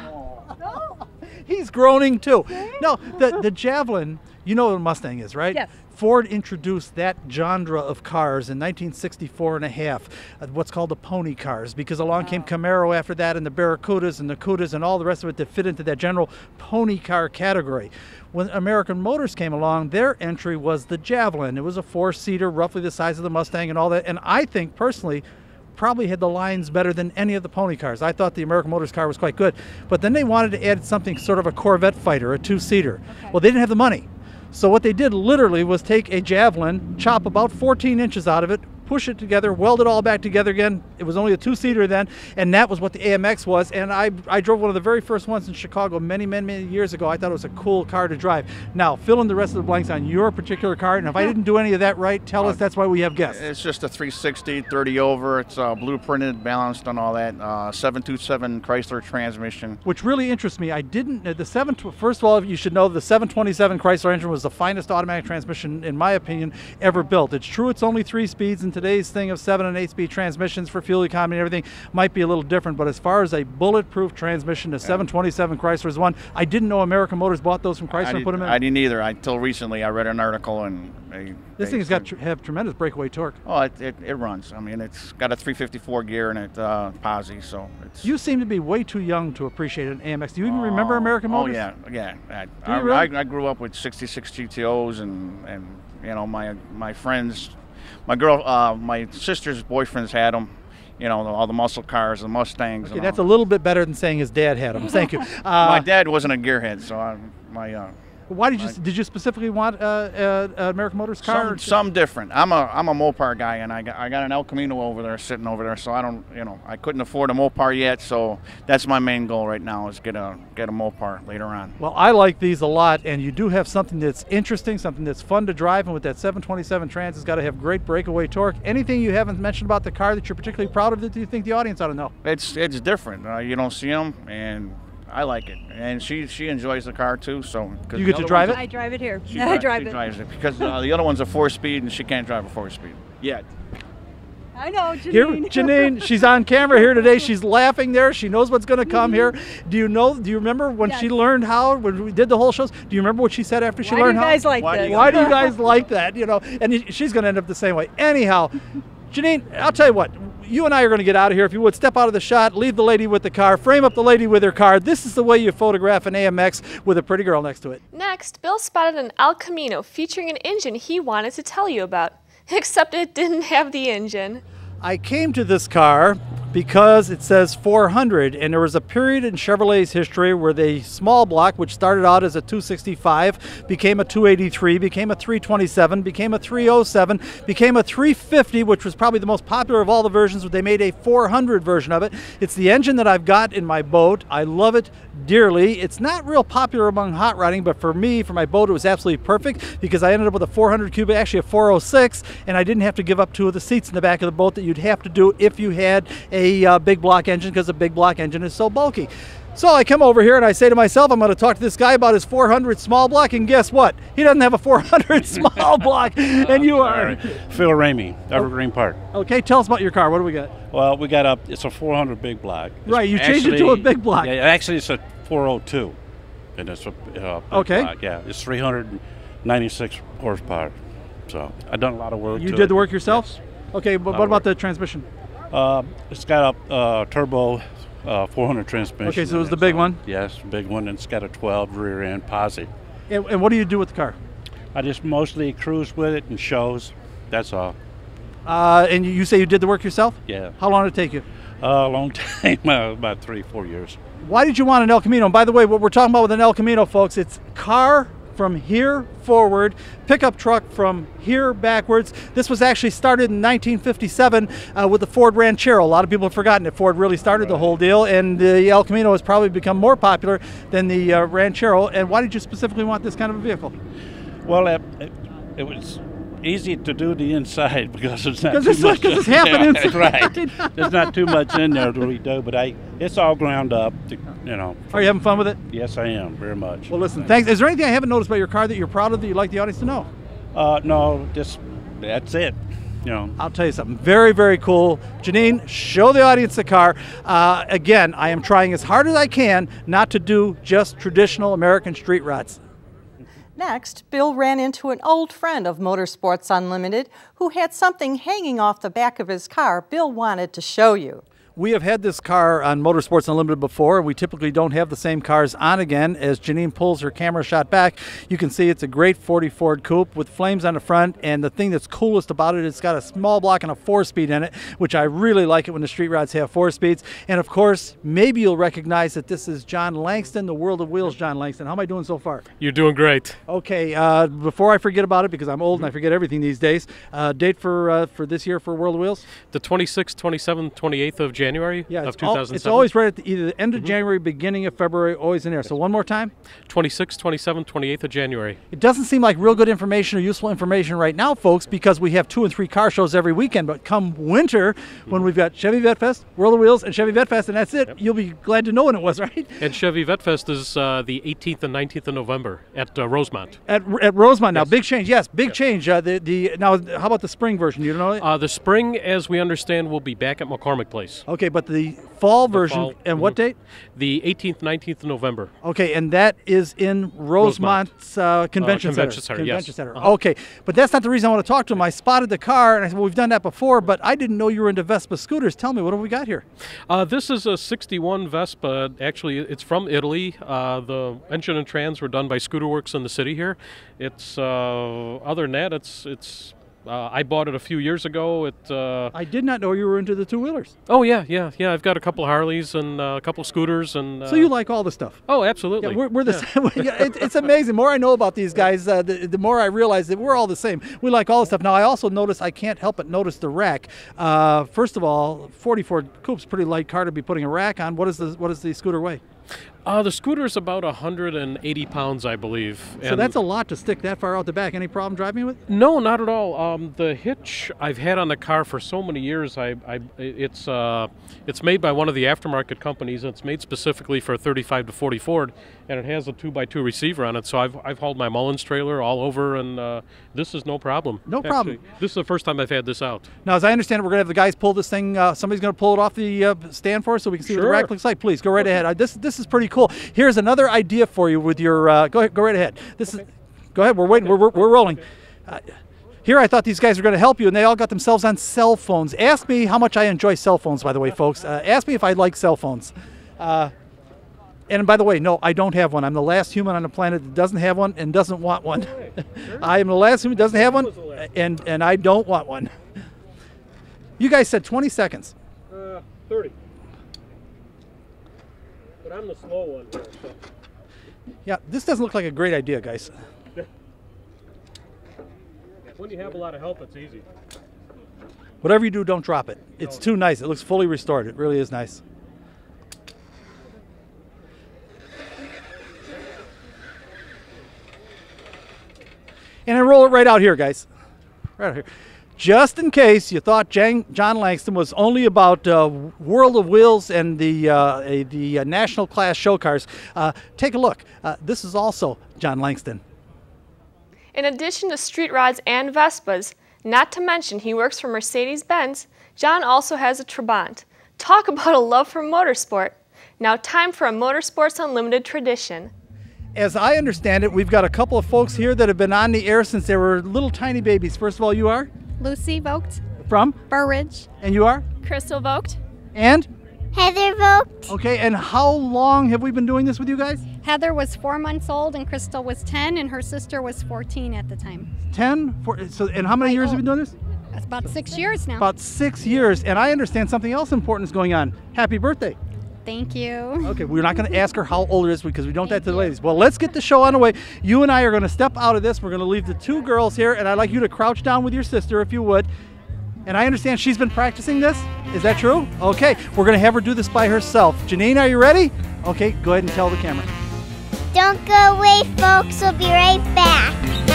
No. He's groaning too. No, the Javelin, you know what a Mustang is, right? Yes. Ford introduced that genre of cars in 1964 and a half, what's called the pony cars, because along came Camaro after that, and the Barracudas and the Cudas and all the rest of it that fit into that general pony car category. When American Motors came along, their entry was the Javelin. It was a 4-seater, roughly the size of the Mustang and all that, and I think personally probably had the lines better than any of the pony cars. I thought the American Motors car was quite good, but then they wanted to add something sort of a Corvette fighter, a 2-seater. Okay. Well, they didn't have the money. So what they did literally was take a Javelin, chop about 14 inches out of it, push it together, weld it all back together again. It was only a two-seater then, and that was what the AMX was. And I drove one of the very first ones in Chicago many years ago. I thought it was a cool car to drive. Now, fill in the rest of the blanks on your particular car, and if I didn't do any of that right, tell us. That's why we have guests. It's just a 360, 30 over. It's blueprinted, balanced on all that. 727 Chrysler transmission. Which really interests me. I didn't, first of all, you should know the 727 Chrysler engine was the finest automatic transmission, in my opinion, ever built. It's true it's only 3 speeds, and today's thing of 7 and 8-speed transmissions for fuel economy and everything might be a little different, but as far as a bulletproof transmission, the 727 Chrysler is one. I didn't know American Motors bought those from Chrysler and put them in. I didn't either. Until recently, I read an article and this thing's got have tremendous breakaway torque. Oh, it runs. I mean, it's got a 354 gear in it, posi, so it's... You seem to be way too young to appreciate an AMX. Do you even remember American Motors? Oh, yeah. I I grew up with 66 GTOs and you know, my friends, my sister's boyfriends had them. You know, all the muscle cars, the Mustangs. Okay, that's a little bit better than saying his dad had them. Thank you. My dad wasn't a gearhead, so why did you specifically want an American Motors car? Some different. I'm a Mopar guy, and I got an El Camino over there, sitting over there. So I couldn't afford a Mopar yet. So that's my main goal right now, is get a Mopar later on. Well, I like these a lot, and you do have something that's interesting, something that's fun to drive, and with that 727 Trans, it's got to have great breakaway torque. Anything you haven't mentioned about the car that you're particularly proud of that you think the audience ought to know? It's different. You don't see them, and I like it, and she enjoys the car too. So you get to drive it? I drive it here. I drive it. Drives it because the other one's a 4-speed, and she can't drive a 4-speed yet. I know, Jeannine. Here, Jeannine, she's on camera here today. She's laughing there. She knows what's going to come here. Do you remember when she learned how, when we did the whole shows, do you remember what she said after she learned how? Why do you guys like this? Why do you guys like that? You know, and she's going to end up the same way. Anyhow, Jeannine, I'll tell you what. You and I are going to get out of here. If you would, step out of the shot, leave the lady with the car, frame up the lady with her car. This is the way you photograph an AMX with a pretty girl next to it. Next, Bill spotted an El Camino featuring an engine he wanted to tell you about, except it didn't have the engine. I came to this car because it says 400, and there was a period in Chevrolet's history where the small block, which started out as a 265, became a 283, became a 327, became a 307, became a 350, which was probably the most popular of all the versions, but they made a 400 version of it. It's the engine that I've got in my boat. I love it dearly. It's not real popular among hot rodding, but for me, for my boat, it was absolutely perfect because I ended up with a 400 cubic, actually a 406, and I didn't have to give up 2 of the seats in the back of the boat that you'd have to do if you had a big block engine, because a big block engine is so bulky. So I come over here and I say to myself, I'm going to talk to this guy about his 400 small block, and guess what? He doesn't have a 400 small block, and you are... Phil Ramey, Evergreen Park. Okay, tell us about your car. What do we got? Well, we got it's a 400 big block. Right, you changed it to a big block. Yeah, actually it's a 402, and it's a big block. Yeah, it's 396 horsepower. So I've done a lot of work. You did the work yourself? Yes. Okay, but what about the transmission? It's got a turbo 400 transmission. Okay, so it was the big one? Yes, big one, and it's got a 12 rear end posi. And what do you do with the car? I just mostly cruise with it and shows. That's all. And you say you did the work yourself? Yeah. How long did it take you? A long time, about 3-4 years. Why did you want an El Camino? And by the way, what we're talking about with an El Camino, folks, it's car from here forward, pickup truck from here backwards. This was actually started in 1957 with the Ford Ranchero. A lot of people have forgotten that Ford really started the whole deal, and the El Camino has probably become more popular than the Ranchero. And why did you specifically want this kind of a vehicle? Well, it was easy to do the inside because it's not too much. Because it's half an inside. Right. There's not too much in there to redo, but it's all ground up. Are you having fun with it? Yes, I am, very much. Well, listen, thanks. Is there anything I haven't noticed about your car that you're proud of that you'd like the audience to know? No, just that's it. I'll tell you something very, very cool. Jeannine, show the audience the car. Again, I am trying as hard as I can not to do just traditional American street rods. Next, Bill ran into an old friend of Motorsports Unlimited who had something hanging off the back of his car Bill wanted to show you. We have had this car on Motorsports Unlimited before. We typically don't have the same cars on again. As Jeannine pulls her camera shot back, you can see it's a great 40 Ford Coupe with flames on the front, and the thing that's coolest about it, it's got a small block and a 4-speed in it, which I really like it when the street rods have 4 speeds. And of course, maybe you'll recognize that this is John Langston, the World of Wheels John Langston. How am I doing so far? You're doing great. Okay, before I forget about it, because I'm old and I forget everything these days, date for this year for World of Wheels? The 26th, 27th, 28th of January of 2007. It's always right at either the end of January, beginning of February, always in there. So one more time? 26th, 27th, 28th of January. It doesn't seem like real good information or useful information right now, folks, because we have 2 and 3 car shows every weekend. But come winter, when we've got Chevy Vet Fest, World of Wheels, and Chevy Vet Fest, and that's it, you'll be glad to know when it was, right? And Chevy Vet Fest is the 18th and 19th of November at Rosemont. At Rosemont now, big change. Yes, big change. Now, how about the spring version? You don't know? The spring, as we understand, will be back at McCormick Place. Okay, but the fall version, and what date? The 18th, 19th of November. Okay, and that is in Rosemont's Convention Center. Convention Center. Okay, but that's not the reason I want to talk to him. I spotted the car, and I said, well, we've done that before, but I didn't know you were into Vespa scooters. Tell me, what have we got here? This is a 61 Vespa. Actually, it's from Italy. The engine and trans were done by Scooter Works in the city here. It's other than that, it's I bought it a few years ago. I did not know you were into the 2-wheelers. Oh yeah. I've got a couple Harleys and a couple scooters, and so you like all the stuff. Oh, absolutely. Yeah, we're the same. It's amazing. The more I know about these guys, the more I realize that we're all the same. We like all the stuff. Now I also notice, I can't help but notice the rack. First of all, 40 Ford Coupe's a pretty light car to be putting a rack on. What does the scooter weigh? The scooter is about 180 pounds, I believe. So that's a lot to stick that far out the back. Any problem driving with? No, not at all. The hitch I've had on the car for so many years. It's made by one of the aftermarket companies. It's made specifically for a 35 to 40 Ford, and it has a 2x2 receiver on it. So I've hauled my Mullins trailer all over, and this is no problem. No problem. Actually, this is the first time I've had this out. Now, as I understand it, we're going to have the guys pull this thing. Somebody's going to pull it off the stand for us so we can see what the rack looks like. Please, go right ahead. This is pretty cool. Here's another idea for you with your. Go right ahead. Go ahead. We're waiting. We're rolling. Here, I thought these guys were going to help you, and they all got themselves on cell phones. Ask me how much I enjoy cell phones, by the way, folks. Ask me if I like cell phones. And by the way, no, I don't have one. I'm the last human on the planet that doesn't have one and doesn't want one. I am the last human that doesn't have one, and I don't want one. You guys said 20 seconds. 30. But I'm the slow one here. So. Yeah, this doesn't look like a great idea, guys. When you have a lot of help, it's easy. Whatever you do, don't drop it. It's too nice. It looks fully restored. It really is nice. And I roll it right out here, guys. Right out here. Just in case you thought John Langston was only about World of Wheels and the national class show cars, take a look. This is also John Langston. In addition to street rods and Vespas, not to mention he works for Mercedes-Benz, John also has a Trabant. Talk about a love for motorsport. Now time for a Motorsports Unlimited tradition. As I understand it, we've got a couple of folks here that have been on the air since they were little tiny babies. First of all, you are? Lucy Vogt. From? Burr Ridge. And you are? Crystal Vogt. And? Heather Vogt. Okay, and how long have we been doing this with you guys? Heather was 4 months old and Crystal was 10 and her sister was 14 at the time. 10? And how many years have you been doing this? That's about 6 years now. About 6 years, and I understand something else important is going on. Happy birthday. Thank you. Okay, we're not going to ask her how old it is because we don't do that to the ladies. Well, let's get the show on the way. You and I are going to step out of this. We're going to leave the 2 girls here, and I'd like you to crouch down with your sister if you would. And I understand she's been practicing this. Is that true? Okay, we're going to have her do this by herself. Jeannine, are you ready? Okay, go ahead and tell the camera. Don't go away, folks. We'll be right back.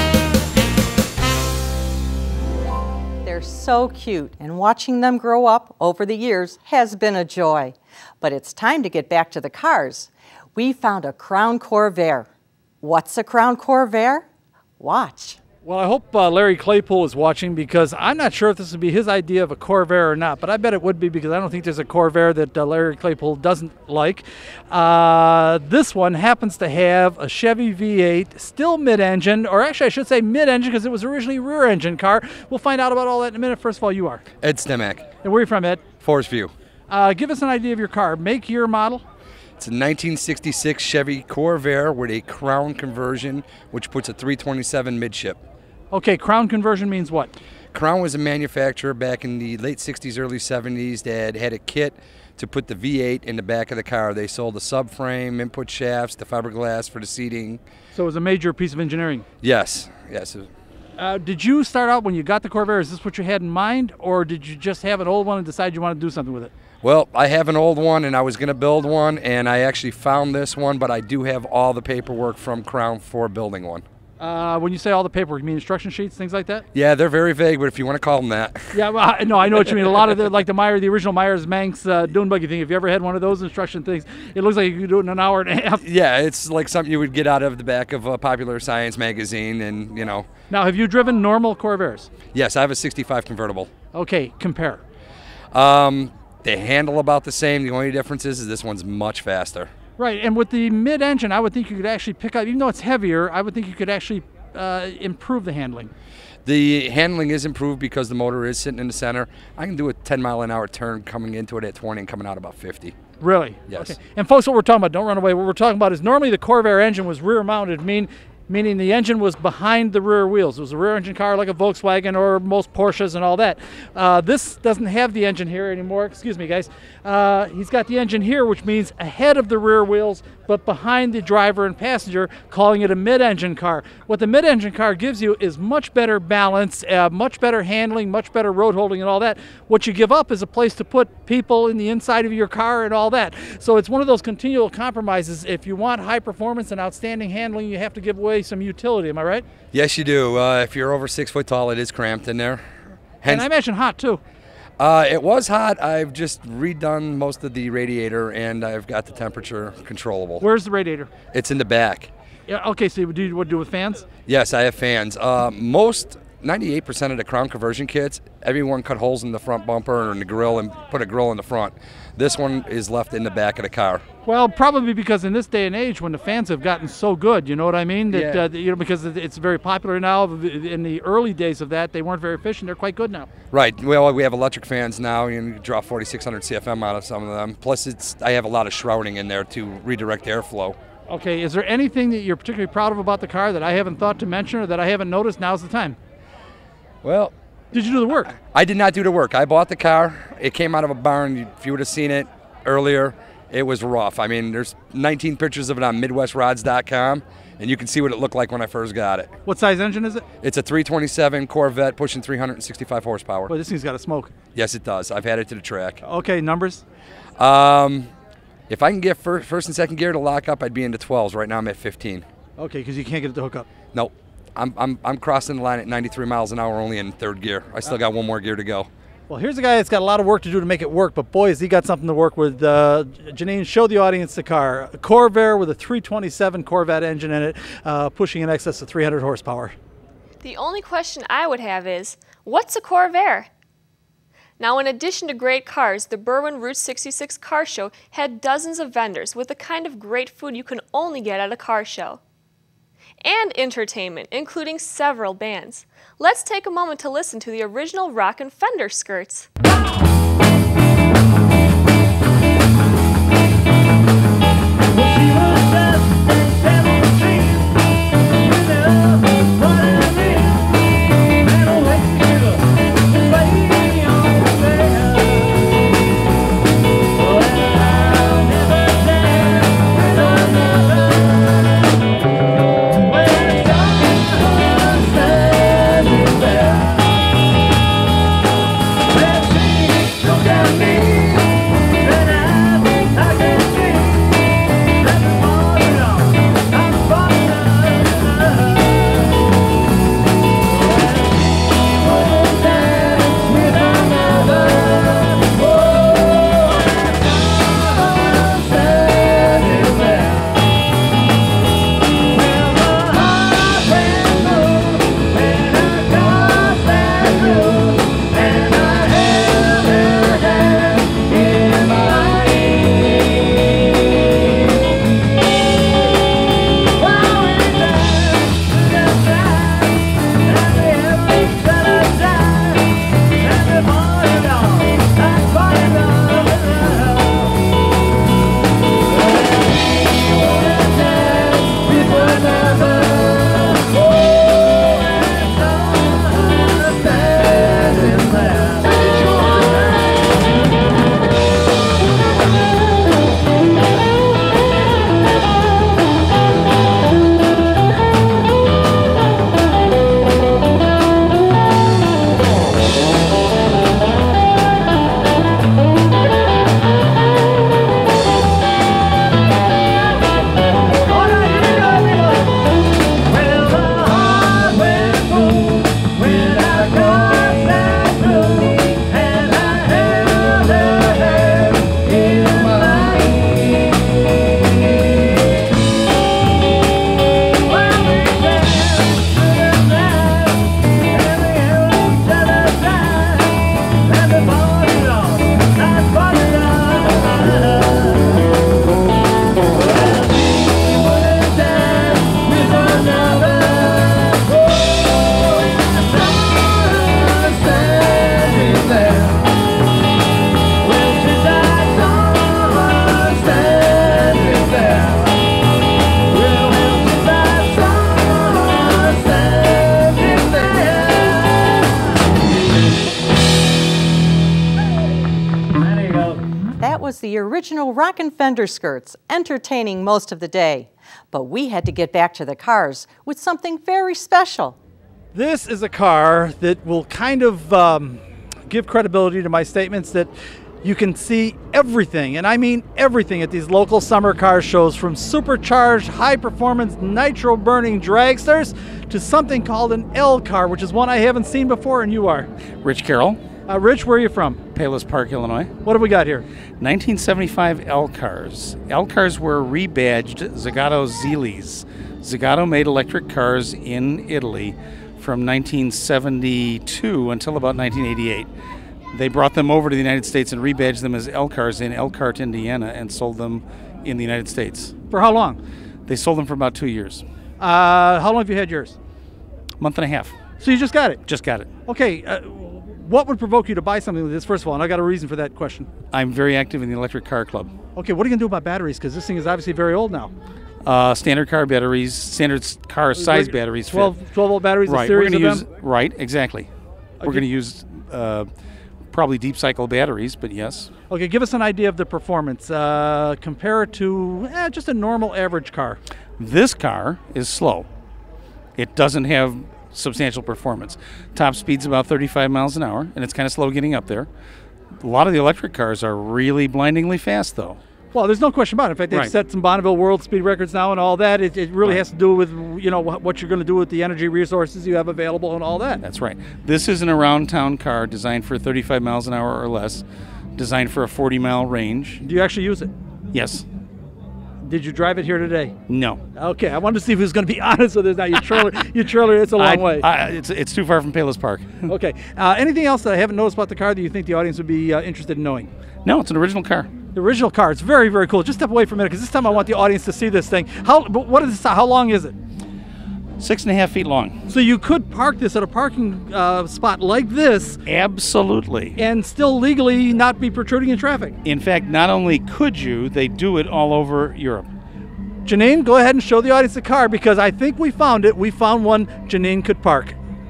They're so cute, and watching them grow up over the years has been a joy. But it's time to get back to the cars. We found a Crown Corvair. What's a Crown Corvair? Watch. Well, I hope Larry Claypool is watching because I'm not sure if this would be his idea of a Corvair or not, but I bet it would be because I don't think there's a Corvair that Larry Claypool doesn't like. This one happens to have a Chevy V8, still mid-engine, or actually I should say mid-engine because it was originally a rear-engine car. We'll find out about all that in a minute. First of all, you are? Ed Stemak. And where are you from, Ed? Forest View. Give us an idea of your car. Make, year, model. It's a 1966 Chevy Corvair with a Crown conversion, which puts a 327 midship. Okay, Crown conversion means what? Crown was a manufacturer back in the late 60s, early 70s that had a kit to put the V8 in the back of the car. They sold the subframe, input shafts, the fiberglass for the seating. So it was a major piece of engineering. Yes, yes. Did you start out when you got the Corvair, is this what you had in mind, or did you just have an old one and decide you want to do something with it? Well, I have an old one, and I was going to build one, and I actually found this one, but I do have all the paperwork from Crown for building one. When you say all the paperwork, you mean instruction sheets, things like that? Yeah, they're very vague, but if you want to call them that. Yeah, well, no, I know what you mean. A lot of the, like the original Myers-Manx dune buggy thing, if you ever had one of those instruction things, it looks like you could do it in an hour and a half. Yeah, it's like something you would get out of the back of a Popular Science magazine, and, you know. Now, have you driven normal Corvairs? Yes, I have a 65 convertible. Okay, compare. They handle about the same. The only difference is this one's much faster. Right, and with the mid-engine, I would think you could actually pick up, even though it's heavier, I would think you could actually improve the handling. The handling is improved because the motor is sitting in the center. I can do a 10-mile-an-hour turn coming into it at 20 and coming out about 50. Really? Yes. Okay. And folks, what we're talking about, don't run away, what we're talking about is normally the Corvair engine was rear-mounted, meaning the engine was behind the rear wheels. It was a rear engine car like a Volkswagen or most Porsches and all that. This doesn't have the engine here anymore. Excuse me, guys. He's got the engine here, which means ahead of the rear wheels, but behind the driver and passenger, calling it a mid-engine car. What the mid-engine car gives you is much better balance, much better handling, much better road holding and all that. What you give up is a place to put people in the inside of your car and all that. So it's one of those continual compromises. If you want high performance and outstanding handling, you have to give away some utility. Am I right? Yes, you do. If you're over 6 foot tall, it is cramped in there. And I imagine hot too. It was hot. I've just redone most of the radiator, and I've got the temperature controllable. Where's the radiator? It's in the back. Yeah. Okay. So what do you do with fans? Yes, I have fans. 98% of the Crown conversion kits, everyone cut holes in the front bumper or in the grill and put a grill in the front. This one is left in the back of the car. Well, probably because in this day and age, when the fans have gotten so good, you know what I mean? That, Yeah. Because it's very popular now. In the early days of that, they weren't very efficient. They're quite good now. Right. Well, we have electric fans now. You can draw 4,600 CFM out of some of them. Plus, I have a lot of shrouding in there to redirect airflow. Okay. Is there anything that you're particularly proud of about the car that I haven't thought to mention or that I haven't noticed? Now's the time. Well, did you do the work? I did not do the work. I bought the car. It came out of a barn. If you would have seen it earlier, it was rough. I mean, there's 19 pictures of it on MidwestRods.com, and you can see what it looked like when I first got it. What size engine is it? It's a 327 Corvette pushing 365 horsepower. Boy, this thing's got a smoke. Yes, it does. I've had it to the track. Okay, numbers? If I can get first and second gear to lock up, I'd be into 12s. Right now I'm at 15. Okay, because you can't get it to hook up. Nope. I'm crossing the line at 93 miles an hour only in third gear. I still got one more gear to go. Well, here's a guy that's got a lot of work to do to make it work, but boy, has he got something to work with. Jeannine, show the audience the car. A Corvair with a 327 Corvette engine in it, pushing in excess of 300 horsepower. The only question I would have is, what's a Corvair? Now, in addition to great cars, the Berwyn Rt 66 car show had dozens of vendors with the kind of great food you can only get at a car show. And entertainment, including several bands. Let's take a moment to listen to the original Rockin' Fender Skirts. Let's was the original rockin' fender skirts, entertaining most of the day. But we had to get back to the cars with something very special. This is a car that will kind of give credibility to my statements that you can see everything, and I mean everything, at these local summer car shows, from supercharged, high-performance, nitro-burning dragsters to something called an L car, which is one I haven't seen before, and you are. Rich Carroll. Rich, where are you from? Palos Park, Illinois. What have we got here? 1975 L cars. L cars were rebadged Zagato Zelis. Zagato made electric cars in Italy from 1972 until about 1988. They brought them over to the United States and rebadged them as L cars in Elkhart, Indiana, and sold them in the United States. For how long? They sold them for about 2 years. How long have you had yours? Month and a half. So you just got it? Just got it. Okay, what would provoke you to buy something like this, first of all? And I got a reason for that question. I'm very active in the electric car club. Okay, what are you going to do about batteries? Because this thing is obviously very old now. Standard car batteries, standard car size batteries. 12-volt batteries, right, a series we're gonna of use, them? Right, exactly. We're going to use probably deep cycle batteries, but yes. Okay, give us an idea of the performance. Compare it to just a normal average car. This car is slow. It doesn't have substantial performance. Top speed's about 35 miles an hour, and it's kind of slow getting up there. A lot of the electric cars are really blindingly fast, though. Well, there's no question about it. In fact, they've set some Bonneville world speed records now and all that. It really has to do with, you know, what you're going to do with the energy resources you have available and all that. That's right. This is an around-town car designed for 35 miles an hour or less, designed for a 40-mile range. Do you actually use it? Yes. Did you drive it here today? No. Okay, I wanted to see if he was going to be honest with us. Now, your trailer, it's a long way. It's too far from Palos Park. Okay. Anything else that I haven't noticed about the car that you think the audience would be interested in knowing? No, it's an original car. The original car. It's very, very cool. Just step away for a minute, because this time I want the audience to see this thing. How long is it? 6.5 feet long. So you could park this at a parking spot like this. Absolutely. And still legally not be protruding in traffic. In fact, not only could you, they do it all over Europe. Jeannine, go ahead and show the audience the car, because I think we found it. We found one Jeannine could park.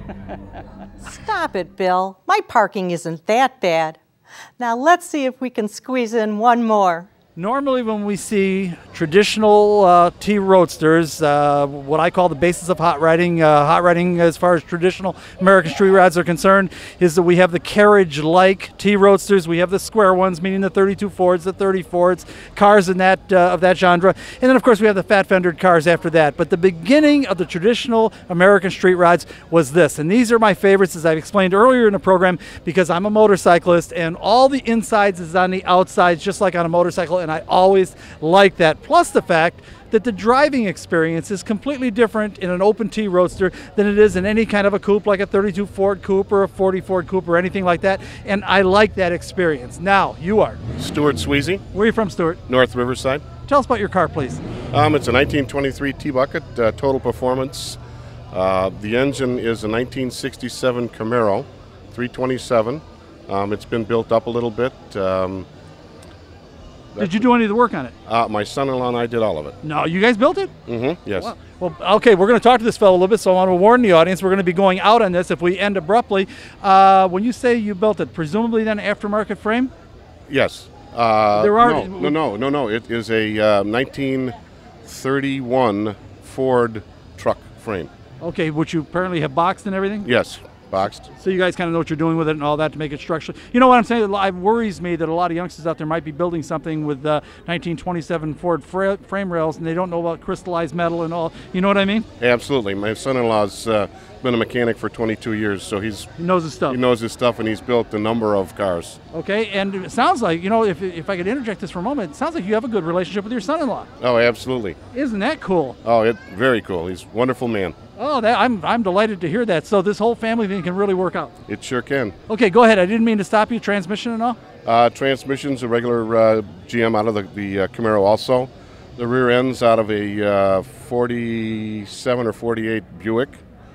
Stop it, Bill. My parking isn't that bad. Now let's see if we can squeeze in one more. Normally when we see traditional T Roadsters, what I call the basis of hot riding as far as traditional American street rods are concerned, is that we have the carriage-like T Roadsters, we have the square ones, meaning the 32 Fords, the 30 Fords, cars in that of that genre, and then of course we have the fat-fendered cars after that. But the beginning of the traditional American street rods was this, and these are my favorites, as I've explained earlier in the program, because I'm a motorcyclist, and all the insides is on the outsides, just like on a motorcycle. And I always like that. Plus the fact that the driving experience is completely different in an open T Roadster than it is in any kind of a coupe, like a 32 Ford Coupe or a 40 Ford Coupe or anything like that. And I like that experience. Now, you are? Stuart Sweezy. Where are you from, Stuart? North Riverside. Tell us about your car, please. It's a 1923 T-Bucket, total performance. The engine is a 1967 Camaro, 327. It's been built up a little bit. Did you do any of the work on it? My son-in-law and I did all of it. No, you guys built it? Mm-hmm, yes. Well, okay, we're going to talk to this fellow a little bit, so I want to warn the audience, we're going to be going out on this if we end abruptly. When you say you built it, presumably then aftermarket frame? Yes. No. It is a 1931 Ford truck frame. Okay, which you apparently have boxed and everything? Yes. Boxed. So you guys kind of know what you're doing with it and all that to make it structural. You know what I'm saying? It worries me that a lot of youngsters out there might be building something with 1927 Ford frame rails and they don't know about crystallized metal and all. You know what I mean? Absolutely. My son-in-law's been a mechanic for 22 years, so he knows his stuff. He knows his stuff, and he's built a number of cars. Okay, and it sounds like, you know, if I could interject this for a moment, it sounds like you have a good relationship with your son-in-law. Oh, absolutely. Isn't that cool? Oh, very cool. He's a wonderful man. Oh, I'm delighted to hear that. So this whole family thing can really work out. It sure can. Okay, go ahead. I didn't mean to stop you. Transmission and all? Transmission's a regular GM out of the Camaro also. The rear end's out of a 47 or 48 Buick.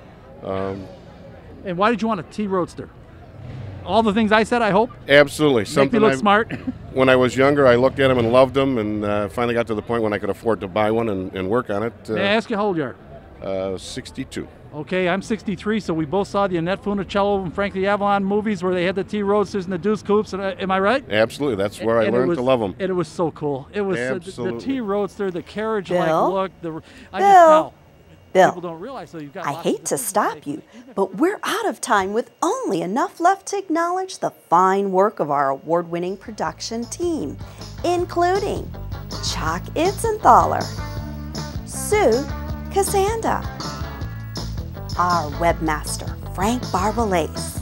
And why did you want a T Roadster? All the things I said, I hope? Absolutely. Make me look smart. When I was younger, I looked at them and loved them, and finally got to the point when I could afford to buy one and work on it. May I ask you how old you are? 62. Okay, I'm 63, so we both saw the Annette Funicello and Frank the Avalon movies where they had the T-Roadsters and the Deuce Coupes. Am I right? Absolutely. That's where I learned to love them. And it was so cool. It was the T-Roadster, the carriage-like look. Bill, people don't realize, so you've got I hate to stop you, but we're out of time with only enough left to acknowledge the fine work of our award-winning production team, including Chuck Itzenthaler, Sue Cassanda, our webmaster, Frank Barbalace,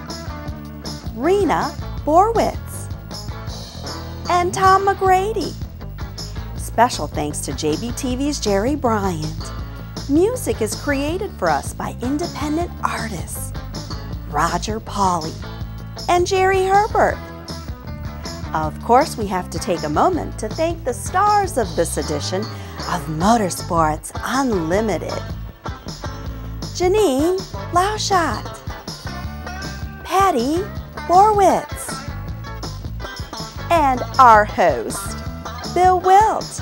Rena Borwitz, and Tom McGrady. Special thanks to JBTV's Jerry Bryant. Music is created for us by independent artists, Roger Pauley and Jerry Herbert. Of course, we have to take a moment to thank the stars of this edition of Motorsports Unlimited. Jeannine Laushot, Patty Borwitz, and our host, Bill Wildt.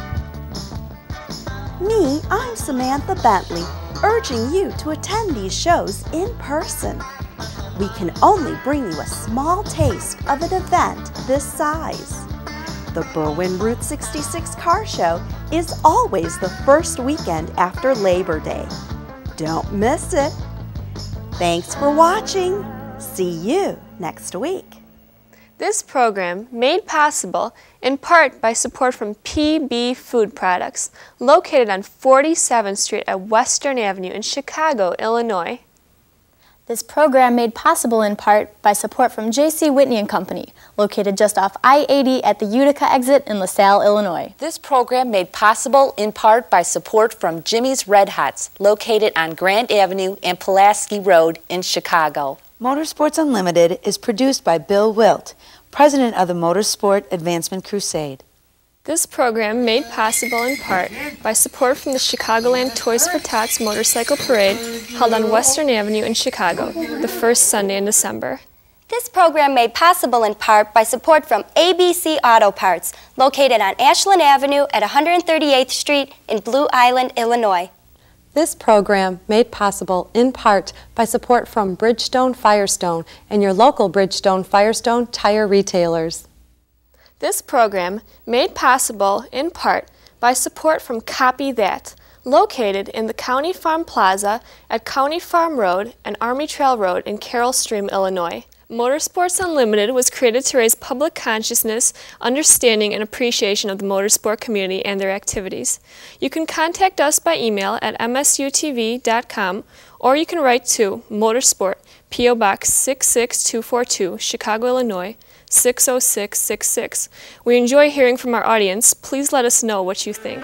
Me, I'm Samantha Bentley, urging you to attend these shows in person. We can only bring you a small taste of an event this size. The Berwyn Rt 66 Car Show is always the first weekend after Labor Day. Don't miss it. Thanks for watching. See you next week. This program made possible in part by support from PB Food Products, located on 47th Street at Western Avenue in Chicago, Illinois. This program made possible in part by support from J.C. Whitney & Company, located just off I-80 at the Utica exit in LaSalle, Illinois. This program made possible in part by support from Jimmy's Red Hots, located on Grant Avenue and Pulaski Road in Chicago. Motorsports Unlimited is produced by Bill Wildt, president of the Motorsport Advancement Crusade. This program made possible in part by support from the Chicagoland Toys for Tots Motorcycle Parade, held on Western Avenue in Chicago, the first Sunday in December. This program made possible in part by support from ABC Auto Parts, located on Ashland Avenue at 138th Street in Blue Island, Illinois. This program made possible in part by support from Bridgestone Firestone and your local Bridgestone Firestone tire retailers. This program made possible in part by support from Copy That, located in the County Farm Plaza at County Farm Road and Army Trail Road in Carroll Stream, Illinois. Motorsports Unlimited was created to raise public consciousness, understanding, and appreciation of the motorsport community and their activities. You can contact us by email at msutv.com, or you can write to Motorsport, P.O. Box 66242, Chicago, Illinois, 60666. We enjoy hearing from our audience. Please let us know what you think.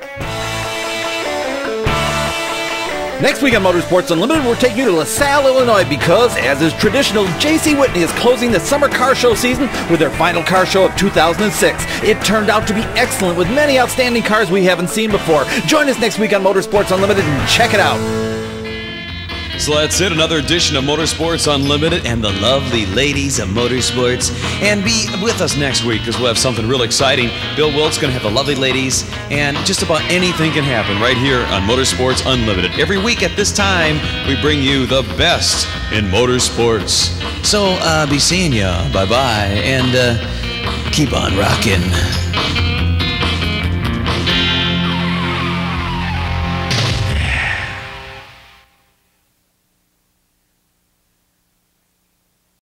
Next week on Motorsports Unlimited, we're taking you to LaSalle, Illinois, because, as is traditional, J.C. Whitney is closing the summer car show season with their final car show of 2006. It turned out to be excellent, with many outstanding cars we haven't seen before. Join us next week on Motorsports Unlimited and check it out. So that's it, another edition of Motorsports Unlimited and the lovely ladies of motorsports. And be with us next week because we'll have something real exciting. Bill Wildt's going to have the lovely ladies, and just about anything can happen right here on Motorsports Unlimited. Every week at this time, we bring you the best in motorsports. So be seeing ya. Bye-bye. And keep on rocking.